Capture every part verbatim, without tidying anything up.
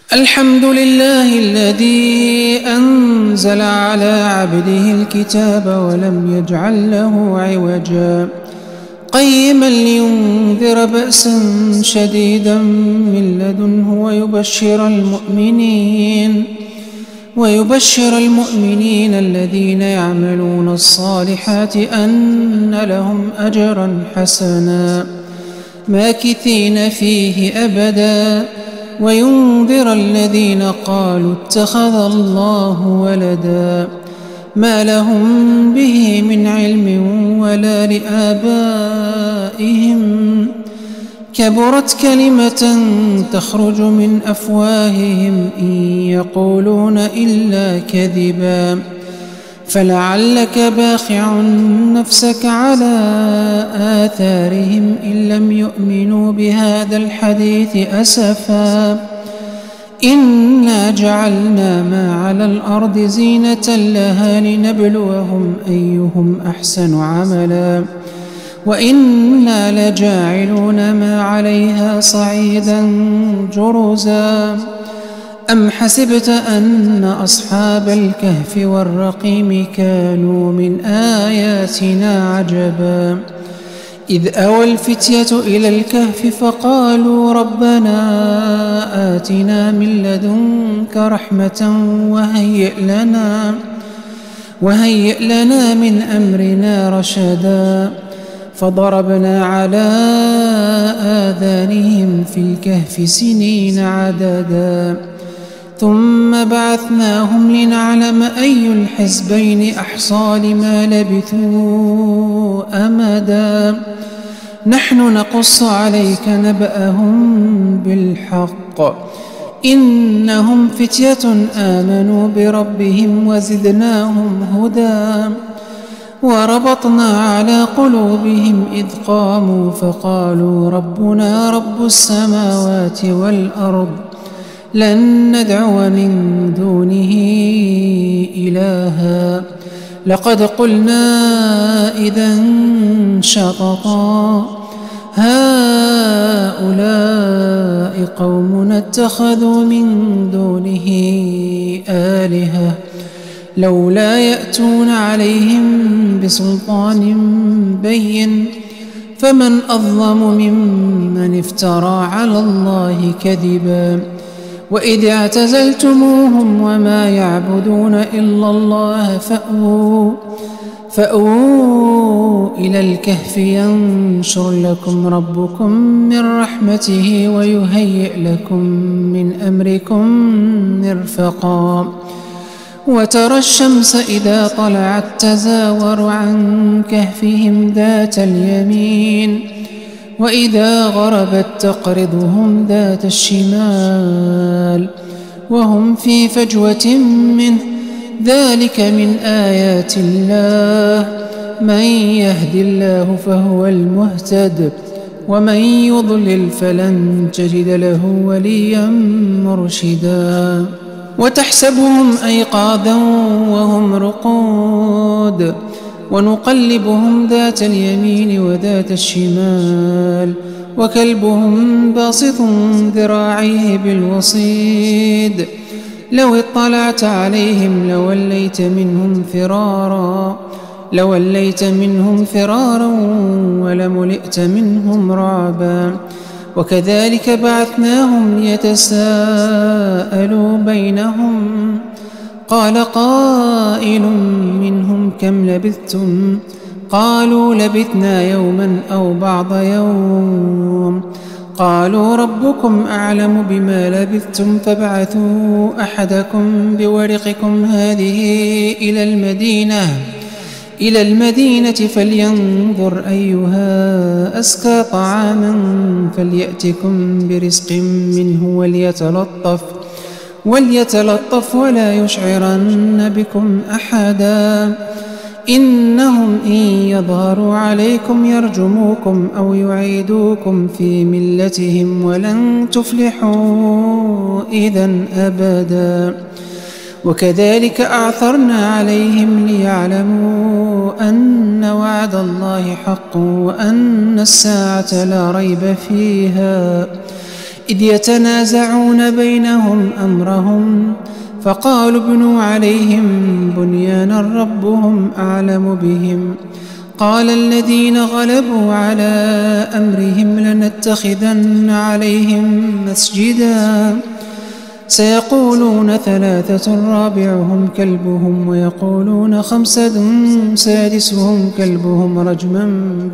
الحمد لله الذي أنزل على عبده الكتاب ولم يجعل له عوجا قيما لينذر بأسا شديدا من لدنه ويبشر المؤمنين ويبشر المؤمنين الذين يعملون الصالحات أن لهم أجرا حسنا ماكثين فيه أبدا وينذر الذين قالوا اتخذ الله ولدا ما لهم به من علم ولا لآبائهم كبرت كلمة تخرج من أفواههم إن يقولون إلا كذبا فلعلك باخع نفسك على آثارهم إن لم يؤمنوا بهذا الحديث أسفا إنا جعلنا ما على الأرض زينة لها لنبلوهم أيهم أحسن عملا وإنا لجاعلون ما عليها صعيدا جرزا أم حسبت أن أصحاب الكهف والرقيم كانوا من آياتنا عجبا إذ أوى الفتية إلى الكهف فقالوا ربنا آتنا من لدنك رحمة وهيئ لنا وهيئ لنا من أمرنا رشدا فضربنا على آذانهم في الكهف سنين عددا ثم بعثناهم لنعلم أي الحزبين أحصى لما لبثوا أمدا نحن نقص عليك نبأهم بالحق إنهم فتية آمنوا بربهم وزدناهم هدى وربطنا على قلوبهم إذ قاموا فقالوا ربنا رب السماوات والأرض لن ندعو من دونه إلها لقد قلنا إذا شططا هؤلاء قومنا اتخذوا من دونه آلهة لولا يأتون عليهم بسلطان بين فمن أظلم ممن افترى على الله كذبا وإذ اعتزلتموهم وما يعبدون إلا الله فأووا فأووا إلى الكهف ينشر لكم ربكم من رحمته ويهيئ لكم من أمركم مرفقا وترى الشمس إذا طلعت تزاور عن كهفهم ذات اليمين وإذا غربت تقرضهم ذات الشمال وهم في فجوة منه ذلك من آيات الله من يهد الله فهو المهتد ومن يضلل فلن تجد له وليا مرشدا وتحسبهم أيقاظا وهم رقود ونقلبهم ذات اليمين وذات الشمال وكلبهم باسط ذراعيه بالوصيد لو اطلعت عليهم لوليت منهم فرارا لوليت منهم فرارا ولملئت منهم رعبا وكذلك بعثناهم ليتساءلوا بينهم قال قائل منهم كم لبثتم قالوا لبثنا يوما أو بعض يوم قالوا ربكم أعلم بما لبثتم فابعثوا أحدكم بورقكم هذه إلى المدينة إلى المدينة فلينظر أيها أزكى طعاما فليأتكم برزق منه وليتلطف وليتلطف ولا يشعرن بكم أحدا إنهم إن يظهروا عليكم يرجموكم أو يعيدوكم في ملتهم ولن تفلحوا إذا أبدا وكذلك أعثرنا عليهم ليعلموا أن وعد الله حق وأن الساعة لا ريب فيها إذ يتنازعون بينهم أمرهم فقالوا ابنوا عليهم بنيانا ربهم أعلم بهم قال الذين غلبوا على أمرهم لنتخذن عليهم مسجدا سيقولون ثلاثة رابعهم كلبهم ويقولون خمسة سادسهم كلبهم رجما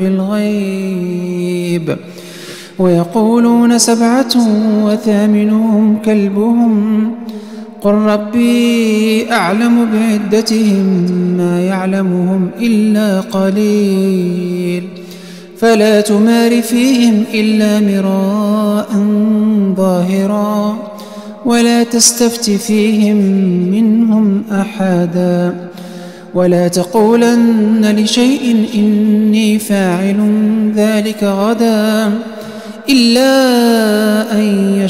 بالغيب ويقولون سبعة وثامنهم كلبهم قل ربي أعلم بعدتهم ما يعلمهم إلا قليل فلا تمار فيهم إلا مراء ظاهرا ولا تستفت فيهم منهم أحدا ولا تقولن لشيء إني فاعل ذلك غدا إلا أن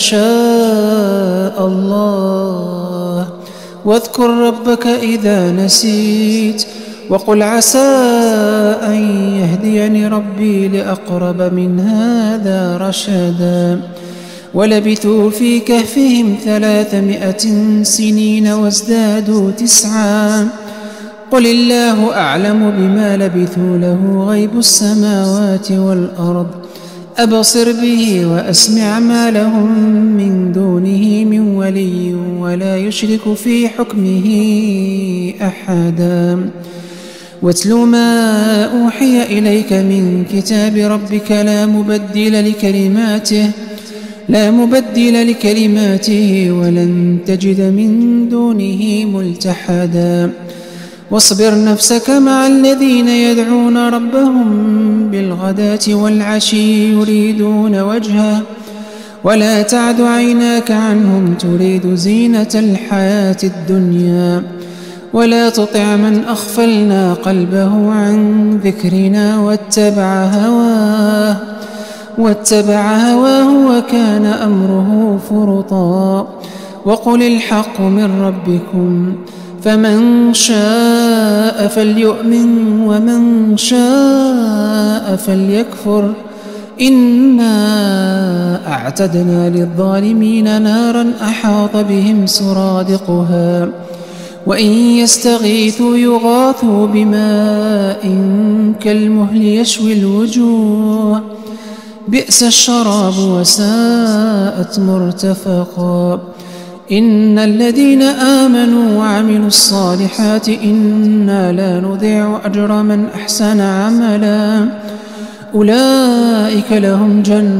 يشاء الله واذكر ربك إذا نسيت وقل عسى أن يهديني ربي لأقرب من هذا رشدا ولبثوا في كهفهم ثلاثمائة سنين وازدادوا تسعا قل الله أعلم بما لبثوا له غيب السماوات والأرض أبصر به وأسمع ما لهم من دونه من ولي ولا يشرك في حكمه أحدا واتل ما أوحي إليك من كتاب ربك لا مبدل لكلماته لا مبدل لكلماته ولن تجد من دونه ملتحدا واصبر نفسك مع الذين يدعون ربهم بالغداة والعشي يريدون وجهه ولا تعد عيناك عنهم تريد زينة الحياة الدنيا ولا تطع من أغفلنا قلبه عن ذكرنا واتبع هواه واتبع هواه وكان أمره فرطا وقل الحق من ربكم فمن شاء فليؤمن ومن شاء فليكفر إنا أعتدنا للظالمين نارا أحاط بهم سرادقها وإن يستغيثوا يغاثوا بماء كالمهل يشوي الوجوه بئس الشراب وساءت مرتفقا إن الذين آمنوا وعملوا الصالحات إنا لا نضيع أجر من أحسن عملا أولئك لهم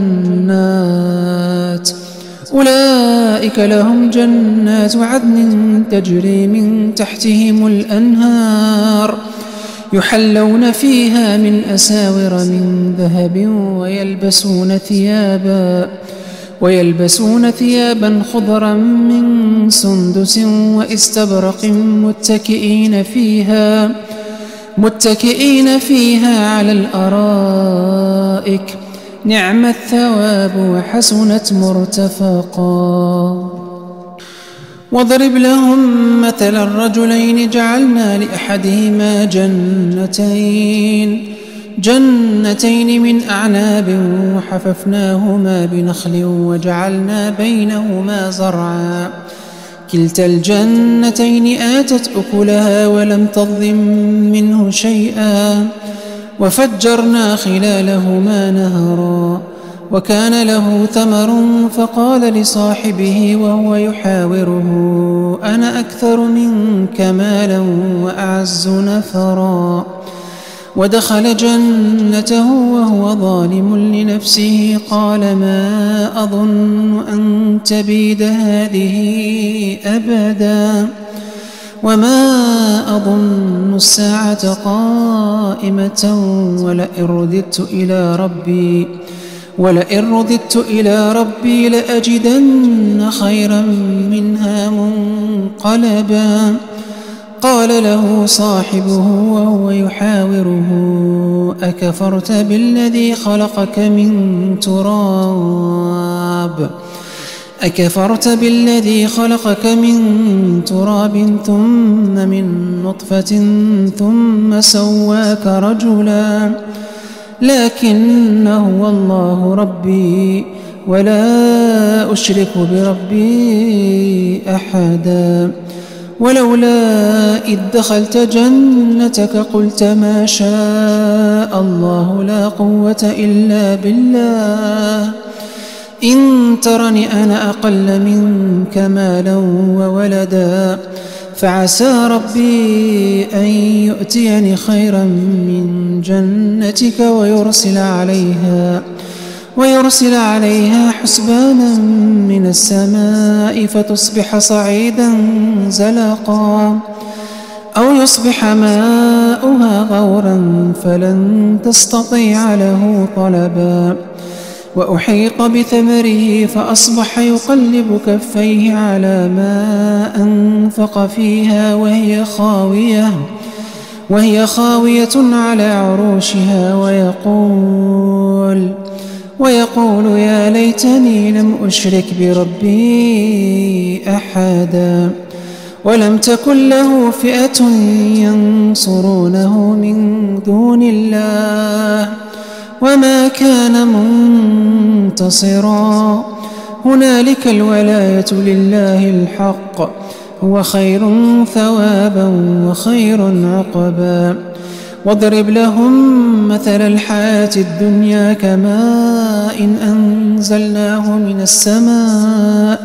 جنات أولئك لهم جنات عدن تجري من تحتهم الأنهار يحلون فيها من أساور من ذهب ويلبسون ثيابا ويلبسون ثيابا خضرا من سندس واستبرق متكئين فيها متكئين فيها على الأرائك نعم الثواب وحسنت مرتفقا واضرب لهم مثل الرجلين جعلنا لأحدهما جنتين جنتين من أعناب وحففناهما بنخل وجعلنا بينهما زرعا كلتا الجنتين آتت أكلها ولم تظلم منه شيئا وفجرنا خلالهما نهرا وكان له ثمر فقال لصاحبه وهو يحاوره أنا أكثر منك مالا وأعز نفرا ودخل جنته وهو ظالم لنفسه قال ما أظن أن تبيد هذه أبدا وما أظن الساعة قائمة ولئن رددت إلى ربي ولئن رددت إلى ربي لأجدن خيرا منها منقلبا قال له صاحبه وهو يحاوره أكفرت بالذي خلقك من تراب أكفرت بالذي خلقك من تراب ثم من نطفة ثم سواك رجلا لكن هو الله ربي ولا أشرك بربي أحدا. ولولا إذ دخلت جنتك قلت ما شاء الله لا قوة إلا بالله إن ترني أنا أقل منك مالا وولدا فعسى ربي أن يؤتيني خيرا من جنتك ويرسل عليها ويرسل عليها حسبانا من السماء فتصبح صعيدا زلقا أو يصبح ماؤها غورا فلن تستطيع له طلبا. وأحيط بثمره فأصبح يقلب كفيه على ما أنفق فيها وهي خاوية وهي خاوية على عروشها ويقول ويقول يا ليتني لم أشرك بربي أحدا. ولم تكن له فئة ينصرونه من دون الله وما كان منتصرا. هنالك الولاية لله الحق هو خير ثوابا وخير عقبا. واضرب لهم مثل الحياة الدنيا كماء إن أنزلناه من السماء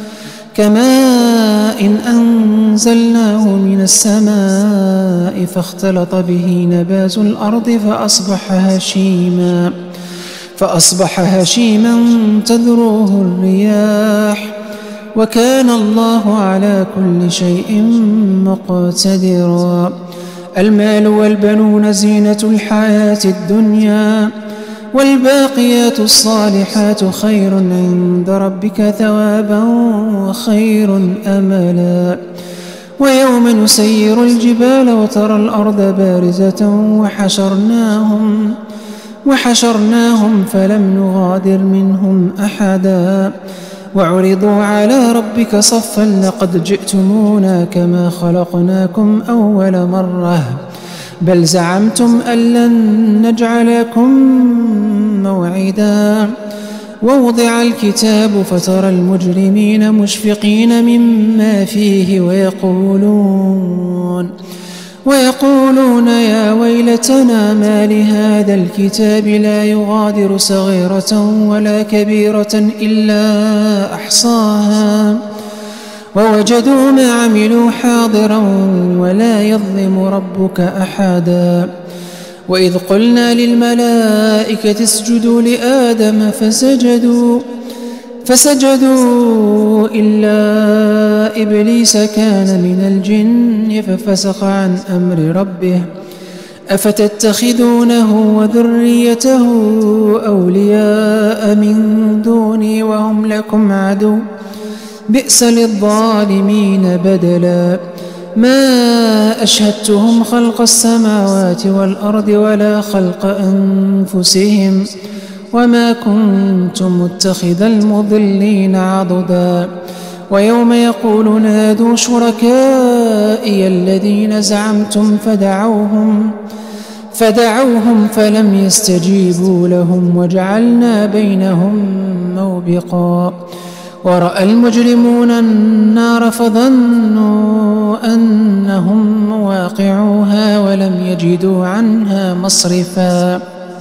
كماء إن أنزلناه من السماء فاختلط به نبات الأرض فأصبح هشيما فأصبح هشيما تذروه الرياح وكان الله على كل شيء مقتدرا. المال والبنون زينة الحياة الدنيا والباقيات الصالحات خير عند ربك ثوابا وخير أملا. ويوم نسير الجبال وترى الأرض بارزة وحشرناهم وحشرناهم فلم نغادر منهم أحدا. وعرضوا على ربك صفا لقد جئتمونا كما خلقناكم أول مرة بل زعمتم أن لن نجعل لكم موعدا. ووضع الكتاب فترى المجرمين مشفقين مما فيه ويقولون ويقولون يا ويلتنا ما لهذا الكتاب لا يغادر صغيرة ولا كبيرة إلا أحصاها ووجدوا ما عملوا حاضرا ولا يظلم ربك أحدا. وإذ قلنا للملائكة اسجدوا لآدم فسجدوا فسجدوا إلا إبليس كان من الجن ففسق عن أمر ربه أفتتخذونه وذريته أولياء من دوني وهم لكم عدو بئس للظالمين بدلا. ما أشهدتهم خلق السماوات والأرض ولا خلق أنفسهم وما كنت متخذ المضلين عضدا. ويوم يقول نادوا شركائي الذين زعمتم فدعوهم فدعوهم فلم يستجيبوا لهم وجعلنا بينهم موبقا. ورأى المجرمون النار فظنوا أنهم مواقعوها ولم يجدوا عنها مصرفا.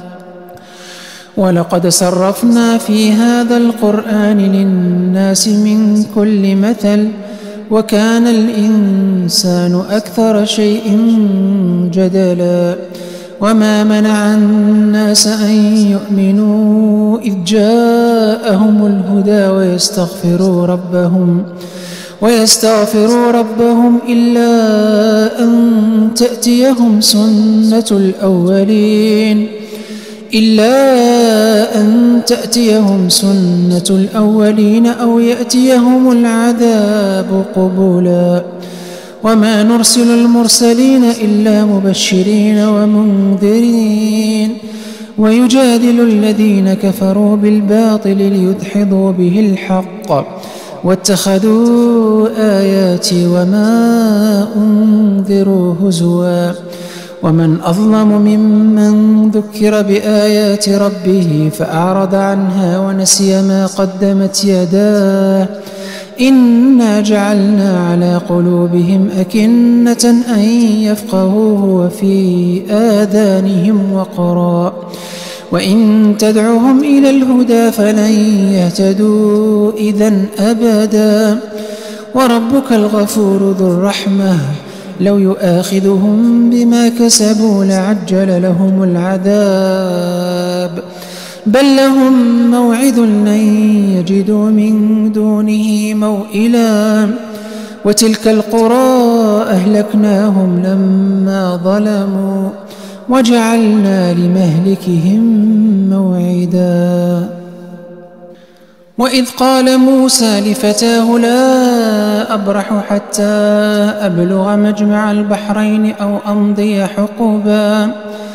ولقد صرفنا في هذا القرآن للناس من كل مثل وكان الإنسان أكثر شيء جدلا. وما منع الناس أن يؤمنوا إذ جاءهم الهدى ويستغفروا ربهم ويستغفروا ربهم إلا أن تأتيهم سنة الأولين إلا أن تأتيهم سنة الأولين أو يأتيهم العذاب قبلا. وما نرسل المرسلين إلا مبشرين ومنذرين ويجادل الذين كفروا بالباطل ليدحضوا به الحق واتخذوا آياتي وما أنذروا هزوا ومن أظلم ممن ذكر بآيات ربه فأعرض عنها ونسي ما قدمت يداه إنا جعلنا على قلوبهم أكنة أن يفقهوه وفي آذانهم وقرا وإن تدعهم إلى الهدى فلن يهتدوا إذن أبدا وربك الغفور ذو الرحمة لو يؤاخذهم بما كسبوا لعجل لهم العذاب بل لهم موعد لن يجدوا من دونه موئلا وتلك القرى أهلكناهم لما ظلموا وجعلنا لمهلكهم موعدا وإذ قال موسى لفتاه لا أبرح حتى أبلغ مجمع البحرين أو أمضي حقبا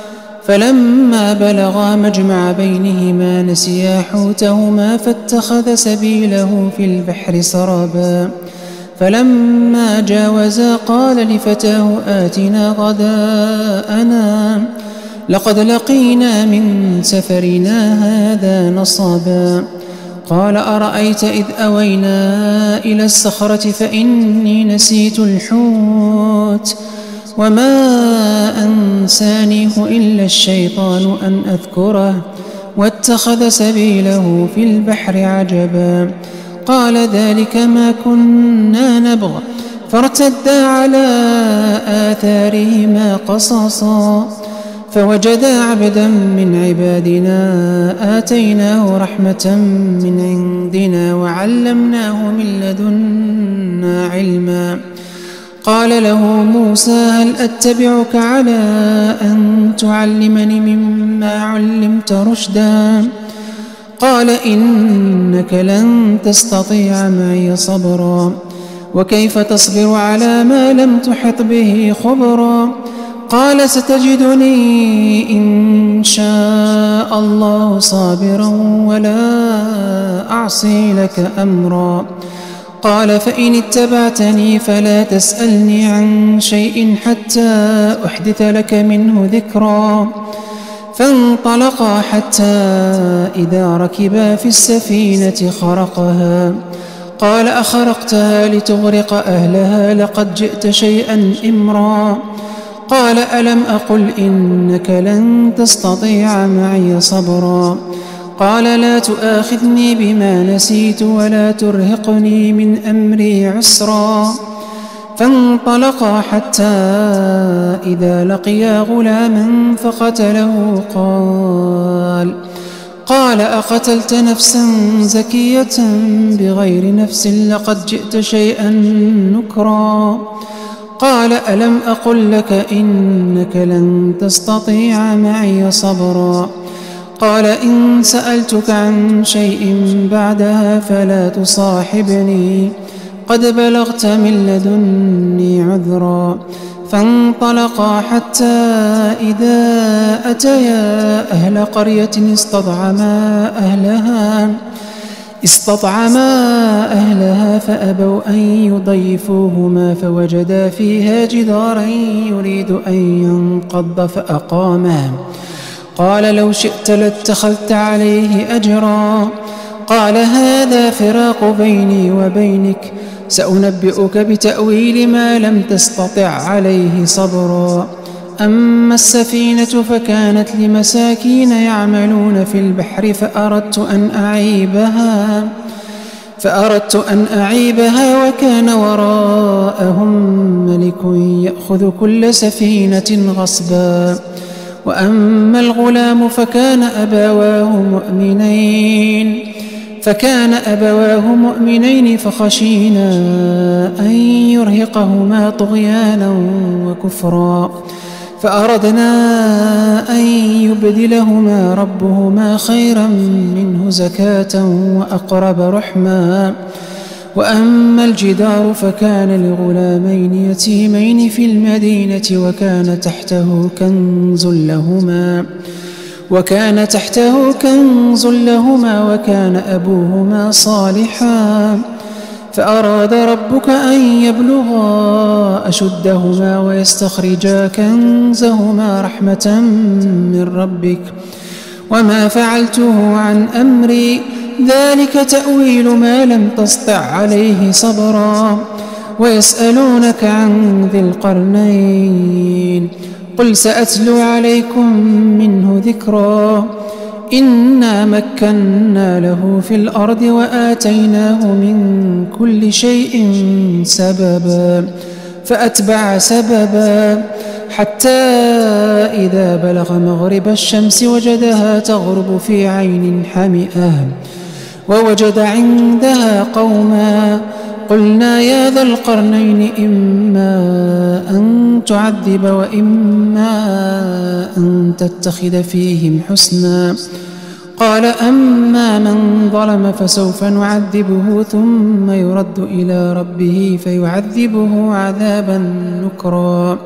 فلما بلغا مجمع بينهما نسيا حوتهما فاتخذ سبيله في البحر سربا فلما جاوزا قال لفتاه آتنا غداءنا لقد لقينا من سفرنا هذا نصبا قال أرأيت إذ أوينا إلى الصخرة فإني نسيت الحوت وما أنسانيه إلا الشيطان أن أذكره واتخذ سبيله في البحر عجبا قال ذلك ما كنا نبغ فارتدا على آثارهما قصصا فوجدا عبدا من عبادنا آتيناه رحمة من عندنا وعلمناه من لدنا علما قال له موسى هل أتبعك على أن تعلمني مما علمت رشدا قال إنك لن تستطيع معي صبرا وكيف تصبر على ما لم تحط به خبرا قال ستجدني إن شاء الله صابرا ولا أعصي لك أمرا قال فإن اتبعتني فلا تسألني عن شيء حتى أحدث لك منه ذكرا فانطلقا حتى إذا ركبا في السفينة خرقها قال أخرقتها لتغرق أهلها لقد جئت شيئا إمرا قال ألم أقل إنك لن تستطيع معي صبرا قال لا تؤاخذني بما نسيت ولا ترهقني من أمري عسرا فانطلقا حتى إذا لقيا غلاما فقتله قال قال أقتلت نفسا زكية بغير نفس لقد جئت شيئا نكرا قال ألم أقل لك إنك لن تستطيع معي صبرا قال إن سألتك عن شيء بعدها فلا تصاحبني قد بلغت من لدني عذرا فانطلقا حتى إذا أتيا أهل قرية استطعما أهلها استطعما أهلها فأبوا أن يضيفوهما فوجدا فيها جدارا يريد أن ينقض فأقامه قال لو شئت لاتخذت عليه أجرا قال هذا فراق بيني وبينك سأنبئك بتأويل ما لم تستطع عليه صبرا أما السفينة فكانت لمساكين يعملون في البحر فأردت أن أعيبها فأردت أن أعيبها وكان وراءهم ملك يأخذ كل سفينة غصبا وأما الغلام فكان أبواه مؤمنين فكان أبواه مؤمنين فخشينا أن يرهقهما طغيانا وكفرا فأردنا أن يبدلهما ربهما خيرا منه زكاة وأقرب رحما وأما الجدار فكان لغلامين يتيمين في المدينة وكان تحته كنز لهما وكان تحته كنز لهما وكان أبوهما صالحا فأراد ربك أن يبلغا أشدهما ويستخرجا كنزهما رحمة من ربك وما فعلته عن أمري ذلك تأويل ما لم تسطع عليه صبرا ويسألونك عن ذي القرنين قل سأتلو عليكم منه ذكرا إنا مكنا له في الأرض وآتيناه من كل شيء سببا فأتبع سببا حتى إذا بلغ مغرب الشمس وجدها تغرب في عين حمئة ووجد عندها قوما قلنا يا ذا القرنين إما أن تعذب وإما أن تتخذ فيهم حسنا قال أما من ظلم فسوف نعذبه ثم يرد إلى ربه فيعذبه عذابا نكرا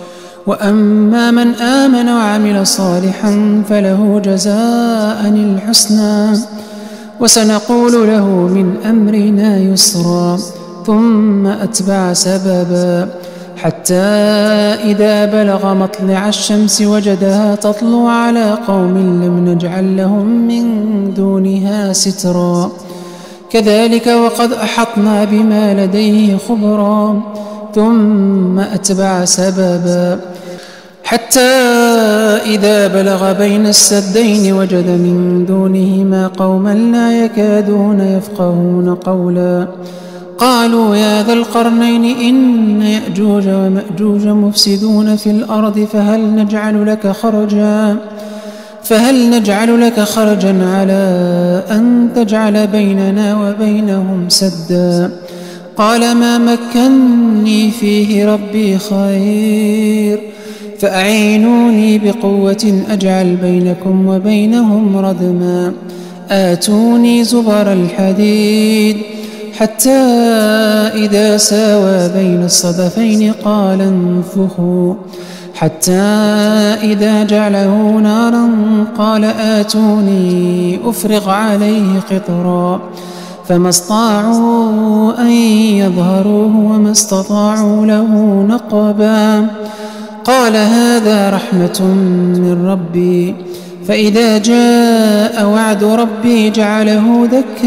وأما من آمن وعمل صالحا فله جزاء الحسنى وسنقول له من أمرنا يسرا ثم أتبع سببا حتى إذا بلغ مطلع الشمس وجدها تطلع على قوم لم نجعل لهم من دونها سترا كذلك وقد أحطنا بما لديه خبرا ثم أتبع سببا حتى إذا بلغ بين السدين وجد من دونهما قوما لا يكادون يفقهون قولا قالوا يا ذا القرنين إن يأجوج ومأجوج مفسدون في الأرض فهل نجعل لك خرجا فهل نجعل لك خرجا على أن تجعل بيننا وبينهم سدا قال ما مكني فيه ربي خير فأعينوني بقوة أجعل بينكم وبينهم ردما آتوني زبر الحديد حتى إذا ساوى بين الصدفين قال انفخوا حتى إذا جعله نارا قال آتوني أفرغ عليه قطرا فما استطاعوا أن يظهروه وما استطاعوا له نقبا قال هذا رحمة من ربي فإذا جاء وعد ربي جعله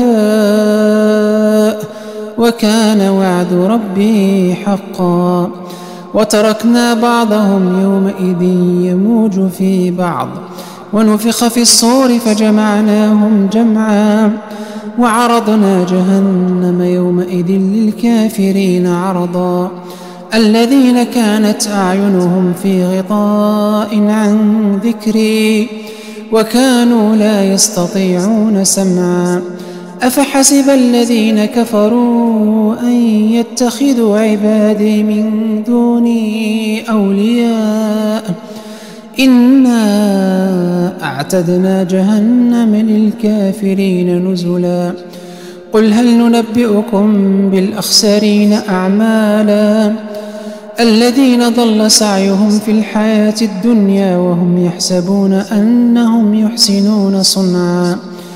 دكاء وكان وعد ربي حقا وتركنا بعضهم يومئذ يموج في بعض ونفخ في الصور فجمعناهم جمعا وعرضنا جهنم يومئذ للكافرين عرضا الذين كانت أعينهم في غطاء عن ذكري وكانوا لا يستطيعون سمعا أفحسب الذين كفروا أن يتخذوا عبادي من دوني أولياء إنا أعتدنا جهنم للكافرين نزلا قل هل ننبئكم بالأخسرين أعمالا الذين ضل سعيهم في الحياة الدنيا وهم يحسبون أنهم يحسنون صنعا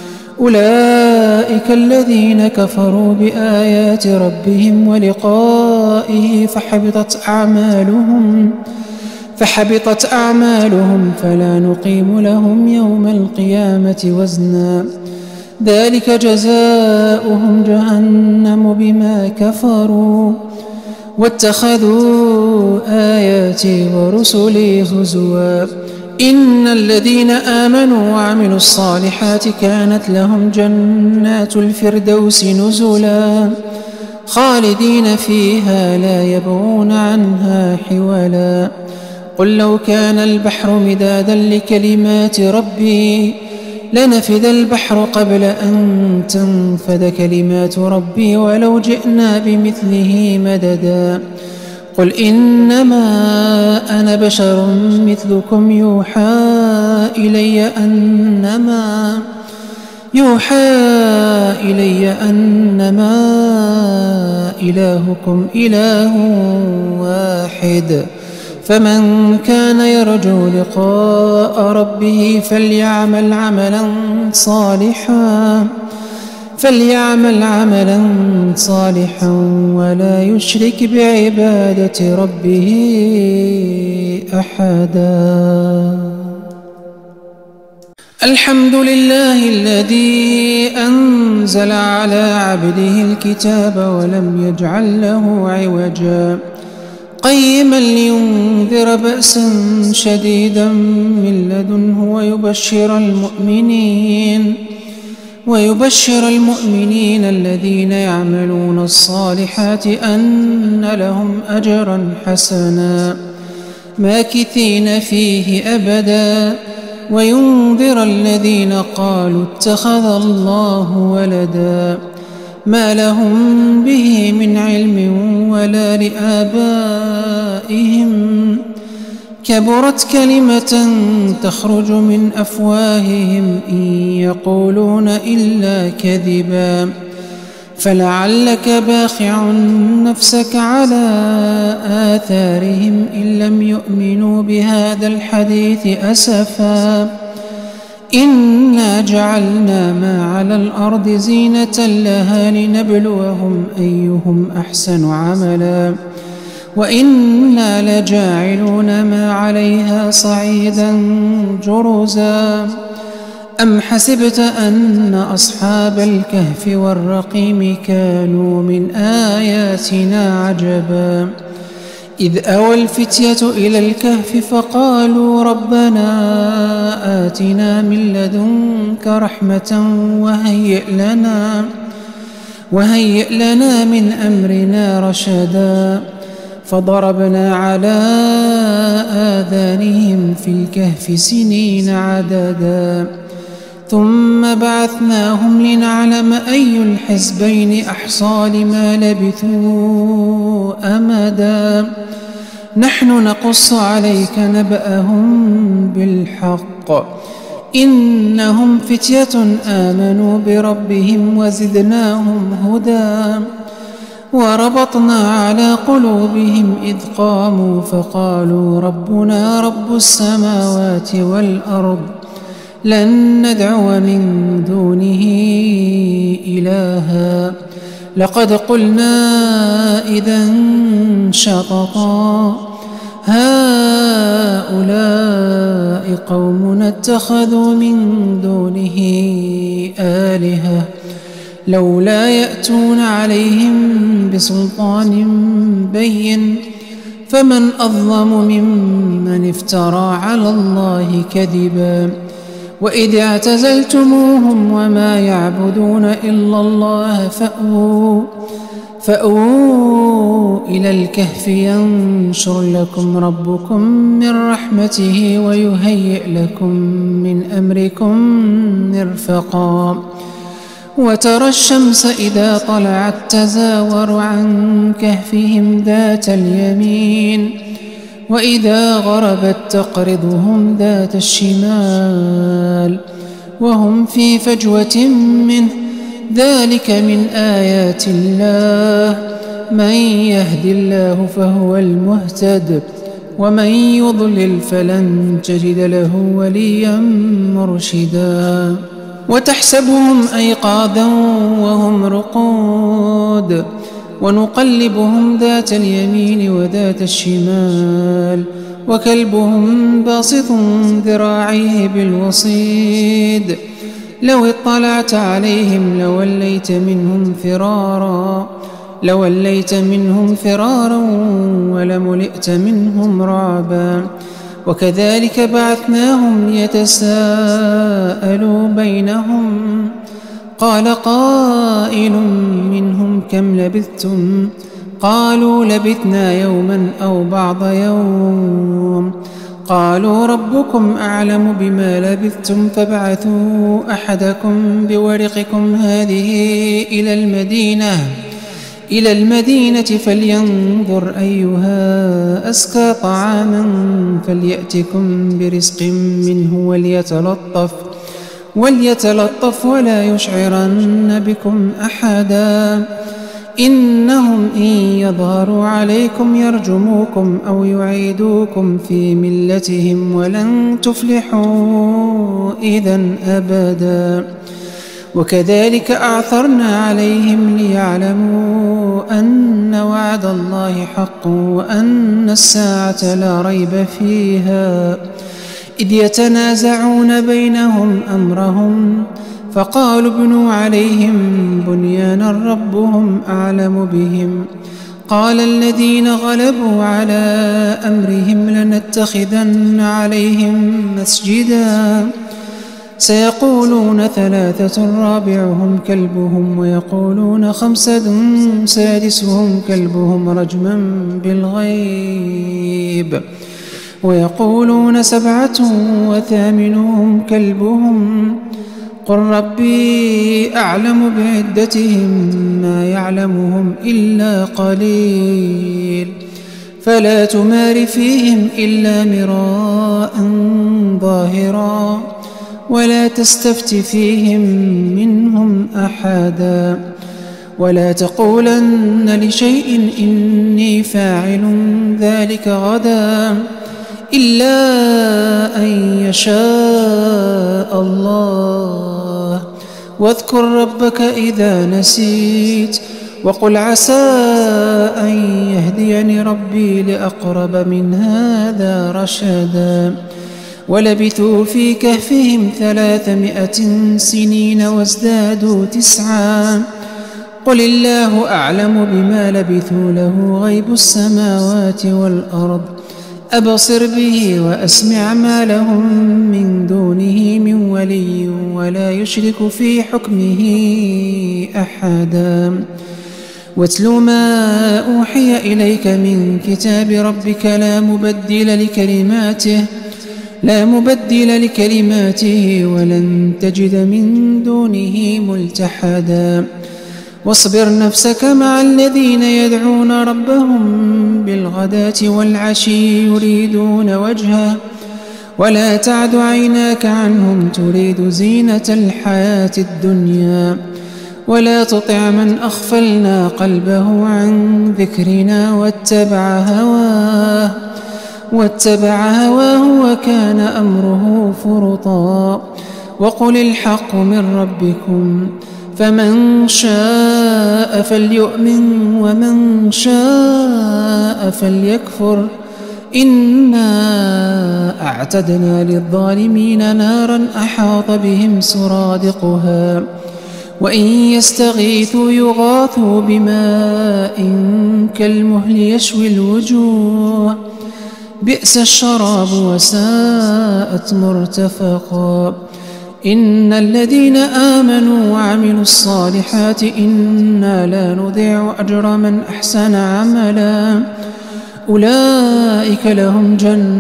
أولئك الذين كفروا بآيات ربهم ولقائه فحبطت أعمالهم فحبطت أعمالهم فلا نقيم لهم يوم القيامة وزنا ذلك جزاؤهم جهنم بما كفروا واتخذوا آياتي ورسلي هزوا إن الذين آمنوا وعملوا الصالحات كانت لهم جنات الفردوس نزلا خالدين فيها لا يبغون عنها حولا قل لو كان البحر مدادا لكلمات ربي لنفد البحر قبل أن تنفد كلمات ربي ولو جئنا بمثله مددا قل إنما أنا بشر مثلكم يوحى إلي أنما يوحى إلي أنما إلهكم إله واحد فمن كان يرجو لقاء ربه فليعمل عملا صالحا فليعمل عملا صالحا ولا يشرك بعبادة ربه أحدا. الحمد لله الذي أنزل على عبده الكتاب ولم يجعل له عوجا قيما لينذر بأسا شديدا من لدنه ويبشر المؤمنين ويبشر المؤمنين الذين يعملون الصالحات أن لهم أجرا حسنا ماكثين فيه أبدا وينذر الذين قالوا اتخذ الله ولدا ما لهم به من علم ولا لآبائهم كبرت كلمة تخرج من أفواههم إن يقولون إلا كذبا فلعلك باخع نفسك على آثارهم إن لم يؤمنوا بهذا الحديث أسفا إنا جعلنا ما على الأرض زينة لها لنبلوهم أيهم أحسن عملا وإنا لجاعلون ما عليها صعيدا جرزا أم حسبت أن أصحاب الكهف والرقيم كانوا من آياتنا عجبا إذ أوى الفتية إلى الكهف فقالوا ربنا آتنا من لدنك رحمة وهيئ لنا وهيئ لنا من أمرنا رشدا فضربنا على آذانهم في الكهف سنين عددا ثم بعثناهم لنعلم أي الحزبين أحصى لما لبثوا أمدا نحن نقص عليك نبأهم بالحق إنهم فتية آمنوا بربهم وزدناهم هدى وربطنا على قلوبهم إذ قاموا فقالوا ربنا رب السماوات والأرض لن ندعو من دونه إلها لقد قلنا إذا شططا هؤلاء قومنا اتخذوا من دونه آلهة لولا يأتون عليهم بسلطان بين فمن أظلم ممن افترى على الله كذبا وإذ اعتزلتموهم وما يعبدون إلا الله فأووا فأووا إلى الكهف ينشر لكم ربكم من رحمته ويهيئ لكم من أمركم مرفقا وترى الشمس إذا طلعت تزاور عن كهفهم ذات اليمين وإذا غربت تقرضهم ذات الشمال وهم في فجوة منه ذلك من آيات الله من يهد الله فهو المهتد ومن يضلل فلن تجد له وليا مرشدا وتحسبهم أيقاظا وهم رقود ونقلبهم ذات اليمين وذات الشمال وكلبهم باسط ذراعيه بالوصيد لو اطلعت عليهم لوليت منهم فرارا لوليت منهم فرارا ولملئت منهم رعبا وكذلك بعثناهم ليتساءلوا بينهم قال قائل منهم كم لبثتم قالوا لبثنا يوما أو بعض يوم قالوا ربكم أعلم بما لبثتم فابعثوا أحدكم بورقكم هذه إلى المدينة إلى المدينة فلينظر أيها أزكى طعاما فليأتكم برزق منه وليتلطف وليتلطف ولا يشعرن بكم أحدا إنهم إن يظهروا عليكم يرجموكم أو يعيدوكم في ملتهم ولن تفلحوا إذا أبدا وكذلك أعثرنا عليهم ليعلموا أن وعد الله حق وأن الساعة لا ريب فيها إذ يتنازعون بينهم أمرهم فقالوا ابنوا عليهم بنيانا ربهم أعلم بهم قال الذين غلبوا على أمرهم لنتخذن عليهم مسجدا سيقولون ثلاثة رابعهم كلبهم ويقولون خمسة سادسهم كلبهم رجما بالغيب ويقولون سبعة وثامنهم كلبهم قل ربي أعلم بعدتهم ما يعلمهم إلا قليل فلا تمار فيهم إلا مراء ظاهرا ولا تستفت فيهم منهم أحدا ولا تقولن لشيء إني فاعل ذلك غدا إلا أن يشاء الله واذكر ربك إذا نسيت وقل عسى أن يهديني ربي لأقرب من هذا رشدا ولبثوا في كهفهم ثلاثمائة سنين وازدادوا تسعا قل الله أعلم بما لبثوا له غيب السماوات والأرض أبصر به وأسمع ما لهم من دونه من ولي ولا يشرك في حكمه أحدا واتل ما أوحي إليك من كتاب ربك لا مبدل لكلماته لا مبدل لكلماته ولن تجد من دونه ملتحدا واصبر نفسك مع الذين يدعون ربهم بالغداة والعشي يريدون وجهه ولا تعد عيناك عنهم تريد زينة الحياة الدنيا ولا تطع من أغفلنا قلبه عن ذكرنا واتبع هواه واتبع هواه وكان أمره فرطا وقل الحق من ربكم فمن شاء فليؤمن ومن شاء فليكفر إنا أعتدنا للظالمين نارا أحاط بهم سرادقها وإن يستغيثوا يغاثوا بماء كالمهل يشوي الوجوه بئس الشراب وساءت مرتفقا إن الذين آمنوا وعملوا الصالحات إنا لا نضيع أجر من أحسن عملا أولئك لهم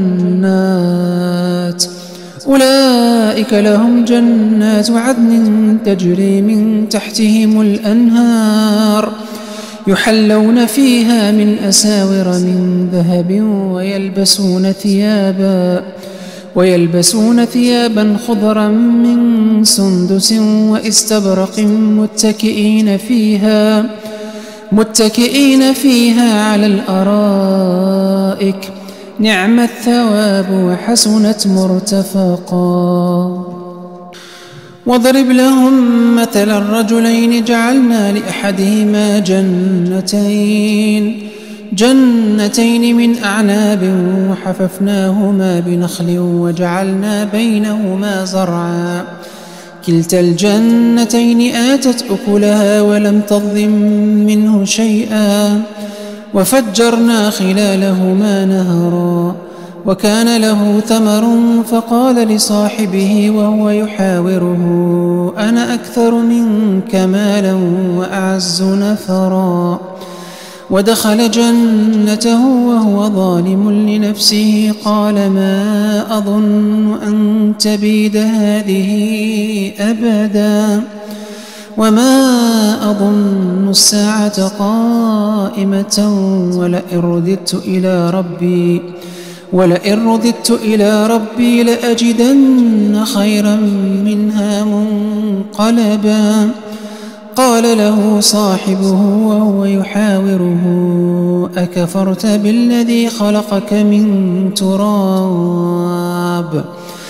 جنات أولئك لهم جنات عدن تجري من تحتهم الأنهار يحلون فيها من أساور من ذهب ويلبسون ثيابا ويلبسون ثيابا خضرا من سندس واستبرق متكئين فيها متكئين فيها على الأرائك نعم الثواب وحسنت مرتفقا واضرب لهم مثل الرجلين جعلنا لأحدهما جنتين جنتين من أعناب وحففناهما بنخل وجعلنا بينهما زرعا كلتا الجنتين آتت أكلها ولم تظلم منه شيئا وفجرنا خلالهما نهرا وكان له ثمر فقال لصاحبه وهو يحاوره أنا أكثر منك مالا وأعز نفرا ودخل جنته وهو ظالم لنفسه قال ما أظن أن تبيد هذه أبدا وما أظن الساعة قائمة ولئن رددت إلى ربي ولئن رددت إلى ربي لأجدن خيرا منها منقلبا قال له صاحبه وهو يحاوره أكفرت بالذي خلقك من تراب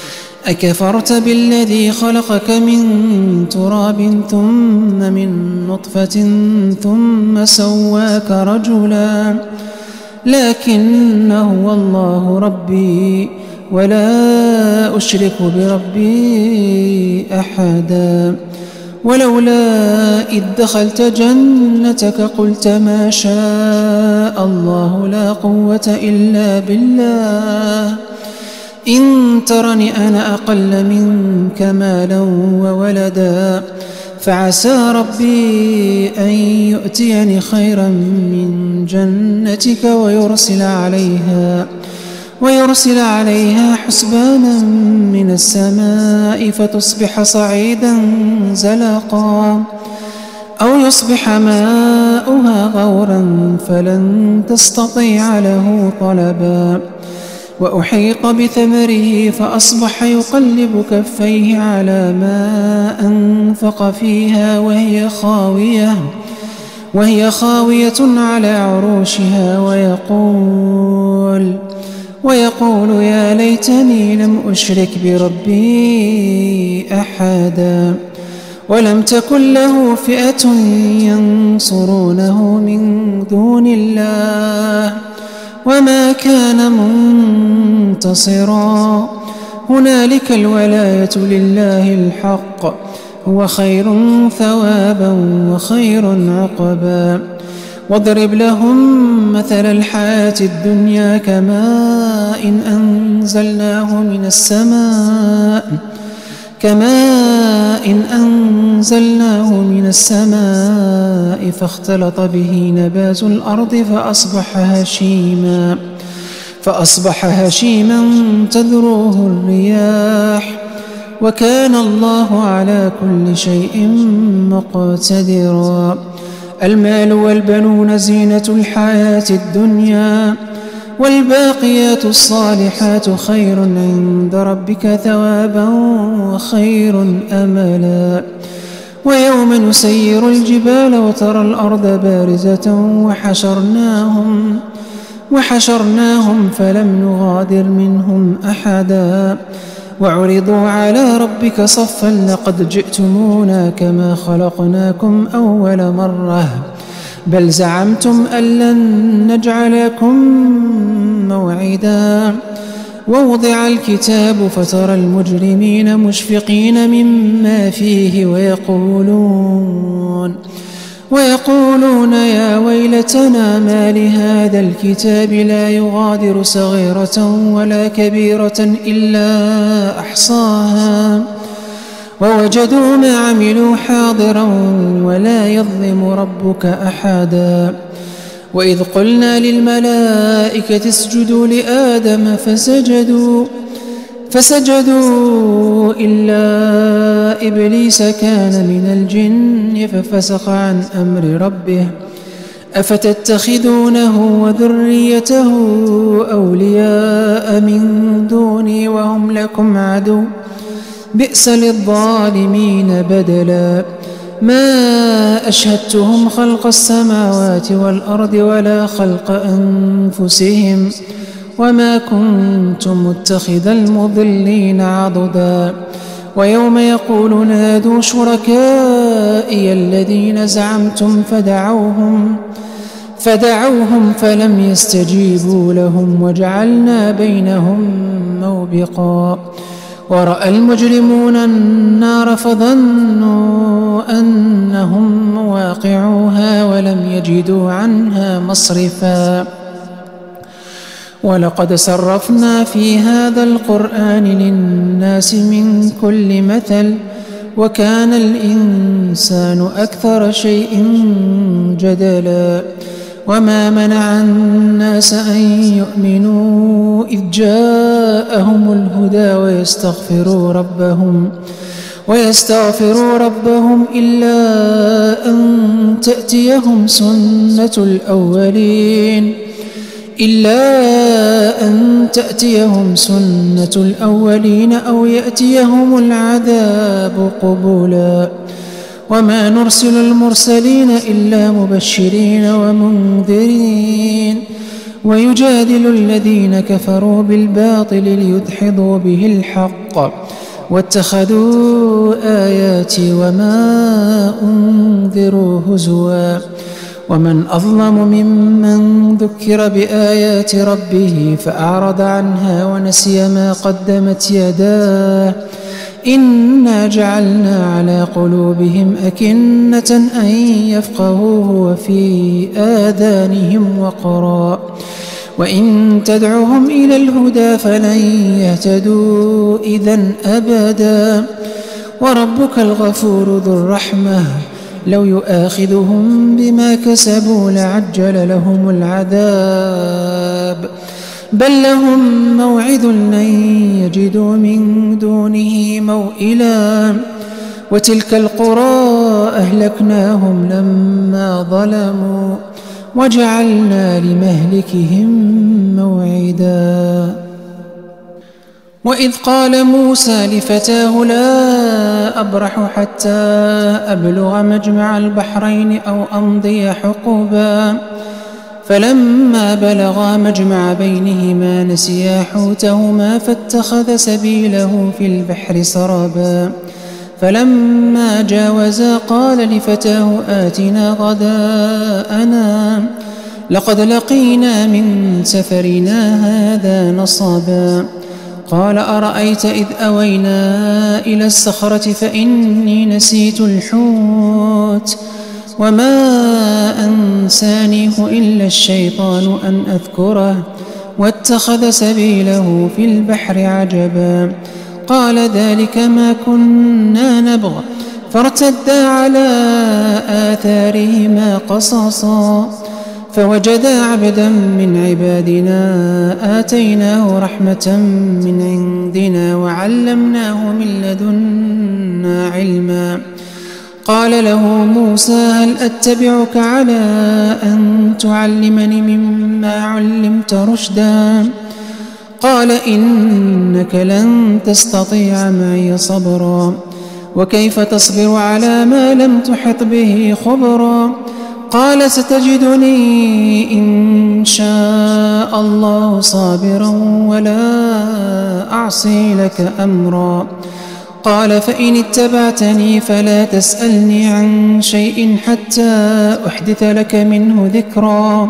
أكفرت بالذي خلقك من تراب ثم من نطفة ثم سواك رجلا لكن هو الله ربي ولا أشرك بربي أحدا ولولا إذ دخلت جنتك قلت ما شاء الله لا قوة إلا بالله إن ترني أنا أقل منك مالا وولدا فعسى ربي أن يؤتيني خيرا من جنتك ويرسل عليها ويرسل عليها حسبانا من السماء فتصبح صعيدا زلقا أو يصبح ماؤها غورا فلن تستطيع له طلبا وأحيط بثمره فأصبح يقلب كفيه على ما أنفق فيها وهي خاوية وهي خاوية على عروشها ويقول ويقول يا ليتني لم أشرك بربي أحدا ولم تكن له فئة ينصرونه من دون الله وما كان منتصرا هنالك الولاية لله الحق هو خير ثوابا وخير عقبا واضرب لهم مثل الحياة الدنيا كماء إن أنزلناه من السماء كماء إن أنزلناه من السماء فاختلط به نبات الأرض فأصبح هشيما فأصبح هشيما تذروه الرياح وكان الله على كل شيء مقتدرا المال والبنون زينة الحياة الدنيا والباقيات الصالحات خير عند ربك ثوابا وخير أملا ويوم نسير الجبال وترى الأرض بارزة وحشرناهم وحشرناهم فلم نغادر منهم أحدا وعرضوا على ربك صفا لقد جئتمونا كما خلقناكم أول مرة بل زعمتم أن لن نجعل لكم موعدا ووضع الكتاب فترى المجرمين مشفقين مما فيه ويقولون ويقولون يا ويلتنا ما لهذا الكتاب لا يغادر صغيرة ولا كبيرة إلا أحصاها ووجدوا ما عملوا حاضرا ولا يظلم ربك أحدا وإذ قلنا للملائكة اسجدوا لآدم فسجدوا فسجدوا إلا إبليس كان من الجن ففسق عن أمر ربه أفتتخذونه وذريته أولياء من دوني وهم لكم عدو بئس للظالمين بدلا ما أشهدتهم خلق السماوات والأرض ولا خلق أنفسهم وما كنت متخذ المضلين عضدا ويوم يقول نادوا شركائي الذين زعمتم فدعوهم فدعوهم فلم يستجيبوا لهم وجعلنا بينهم موبقا ورأى المجرمون النار فظنوا أنهم مواقعوها ولم يجدوا عنها مصرفا ولقد صرفنا في هذا القرآن للناس من كل مثل وكان الإنسان أكثر شيء جدلا وما منع الناس أن يؤمنوا إذ جاءهم الهدى ويستغفروا ربهم ويستغفروا ربهم إلا أن تأتيهم سنة الأولين إلا أن تأتيهم سنة الأولين أو يأتيهم العذاب قبلا وما نرسل المرسلين إلا مبشرين ومنذرين ويجادل الذين كفروا بالباطل ليدحضوا به الحق واتخذوا آياتي وما أنذروا هزوا ومن أظلم ممن ذكر بآيات ربه فأعرض عنها ونسي ما قدمت يداه إنا جعلنا على قلوبهم أكنة أن يفقهوه وفي آذانهم وقرا وإن تدعهم إلى الهدى فلن يهتدوا إذن أبدا وربك الغفور ذو الرحمة لو يؤاخذهم بما كسبوا لعجل لهم العذاب بل لهم موعد لن يجدوا من دونه موئلا وتلك القرى أهلكناهم لما ظلموا وجعلنا لمهلكهم موعدا وإذ قال موسى لفتاه لا أبرح حتى أبلغ مجمع البحرين أو أمضي حقبا فلما بلغا مجمع بينهما نسيا حوتهما فاتخذ سبيله في البحر سربا فلما جاوزا قال لفتاه آتنا غداءنا لقد لقينا من سفرنا هذا نصبا قال أرأيت إذ أوينا إلى الصخرة فإني نسيت الحوت وما أنسانيه إلا الشيطان أن أذكره واتخذ سبيله في البحر عجبا قال ذلك ما كنا نبغ فارتدا على آثارهما قصصا فوجدا عبدا من عبادنا آتيناه رحمة من عندنا وعلمناه من لدنا علما قال له موسى هل أتبعك على أن تعلمني مما علمت رشدا قال إنك لن تستطيع معي صبرا وكيف تصبر على ما لم تحط به خبرا قال ستجدني إن شاء الله صابرا ولا أعصي لك أمرا قال فإن اتبعتني فلا تسألني عن شيء حتى أحدث لك منه ذكرا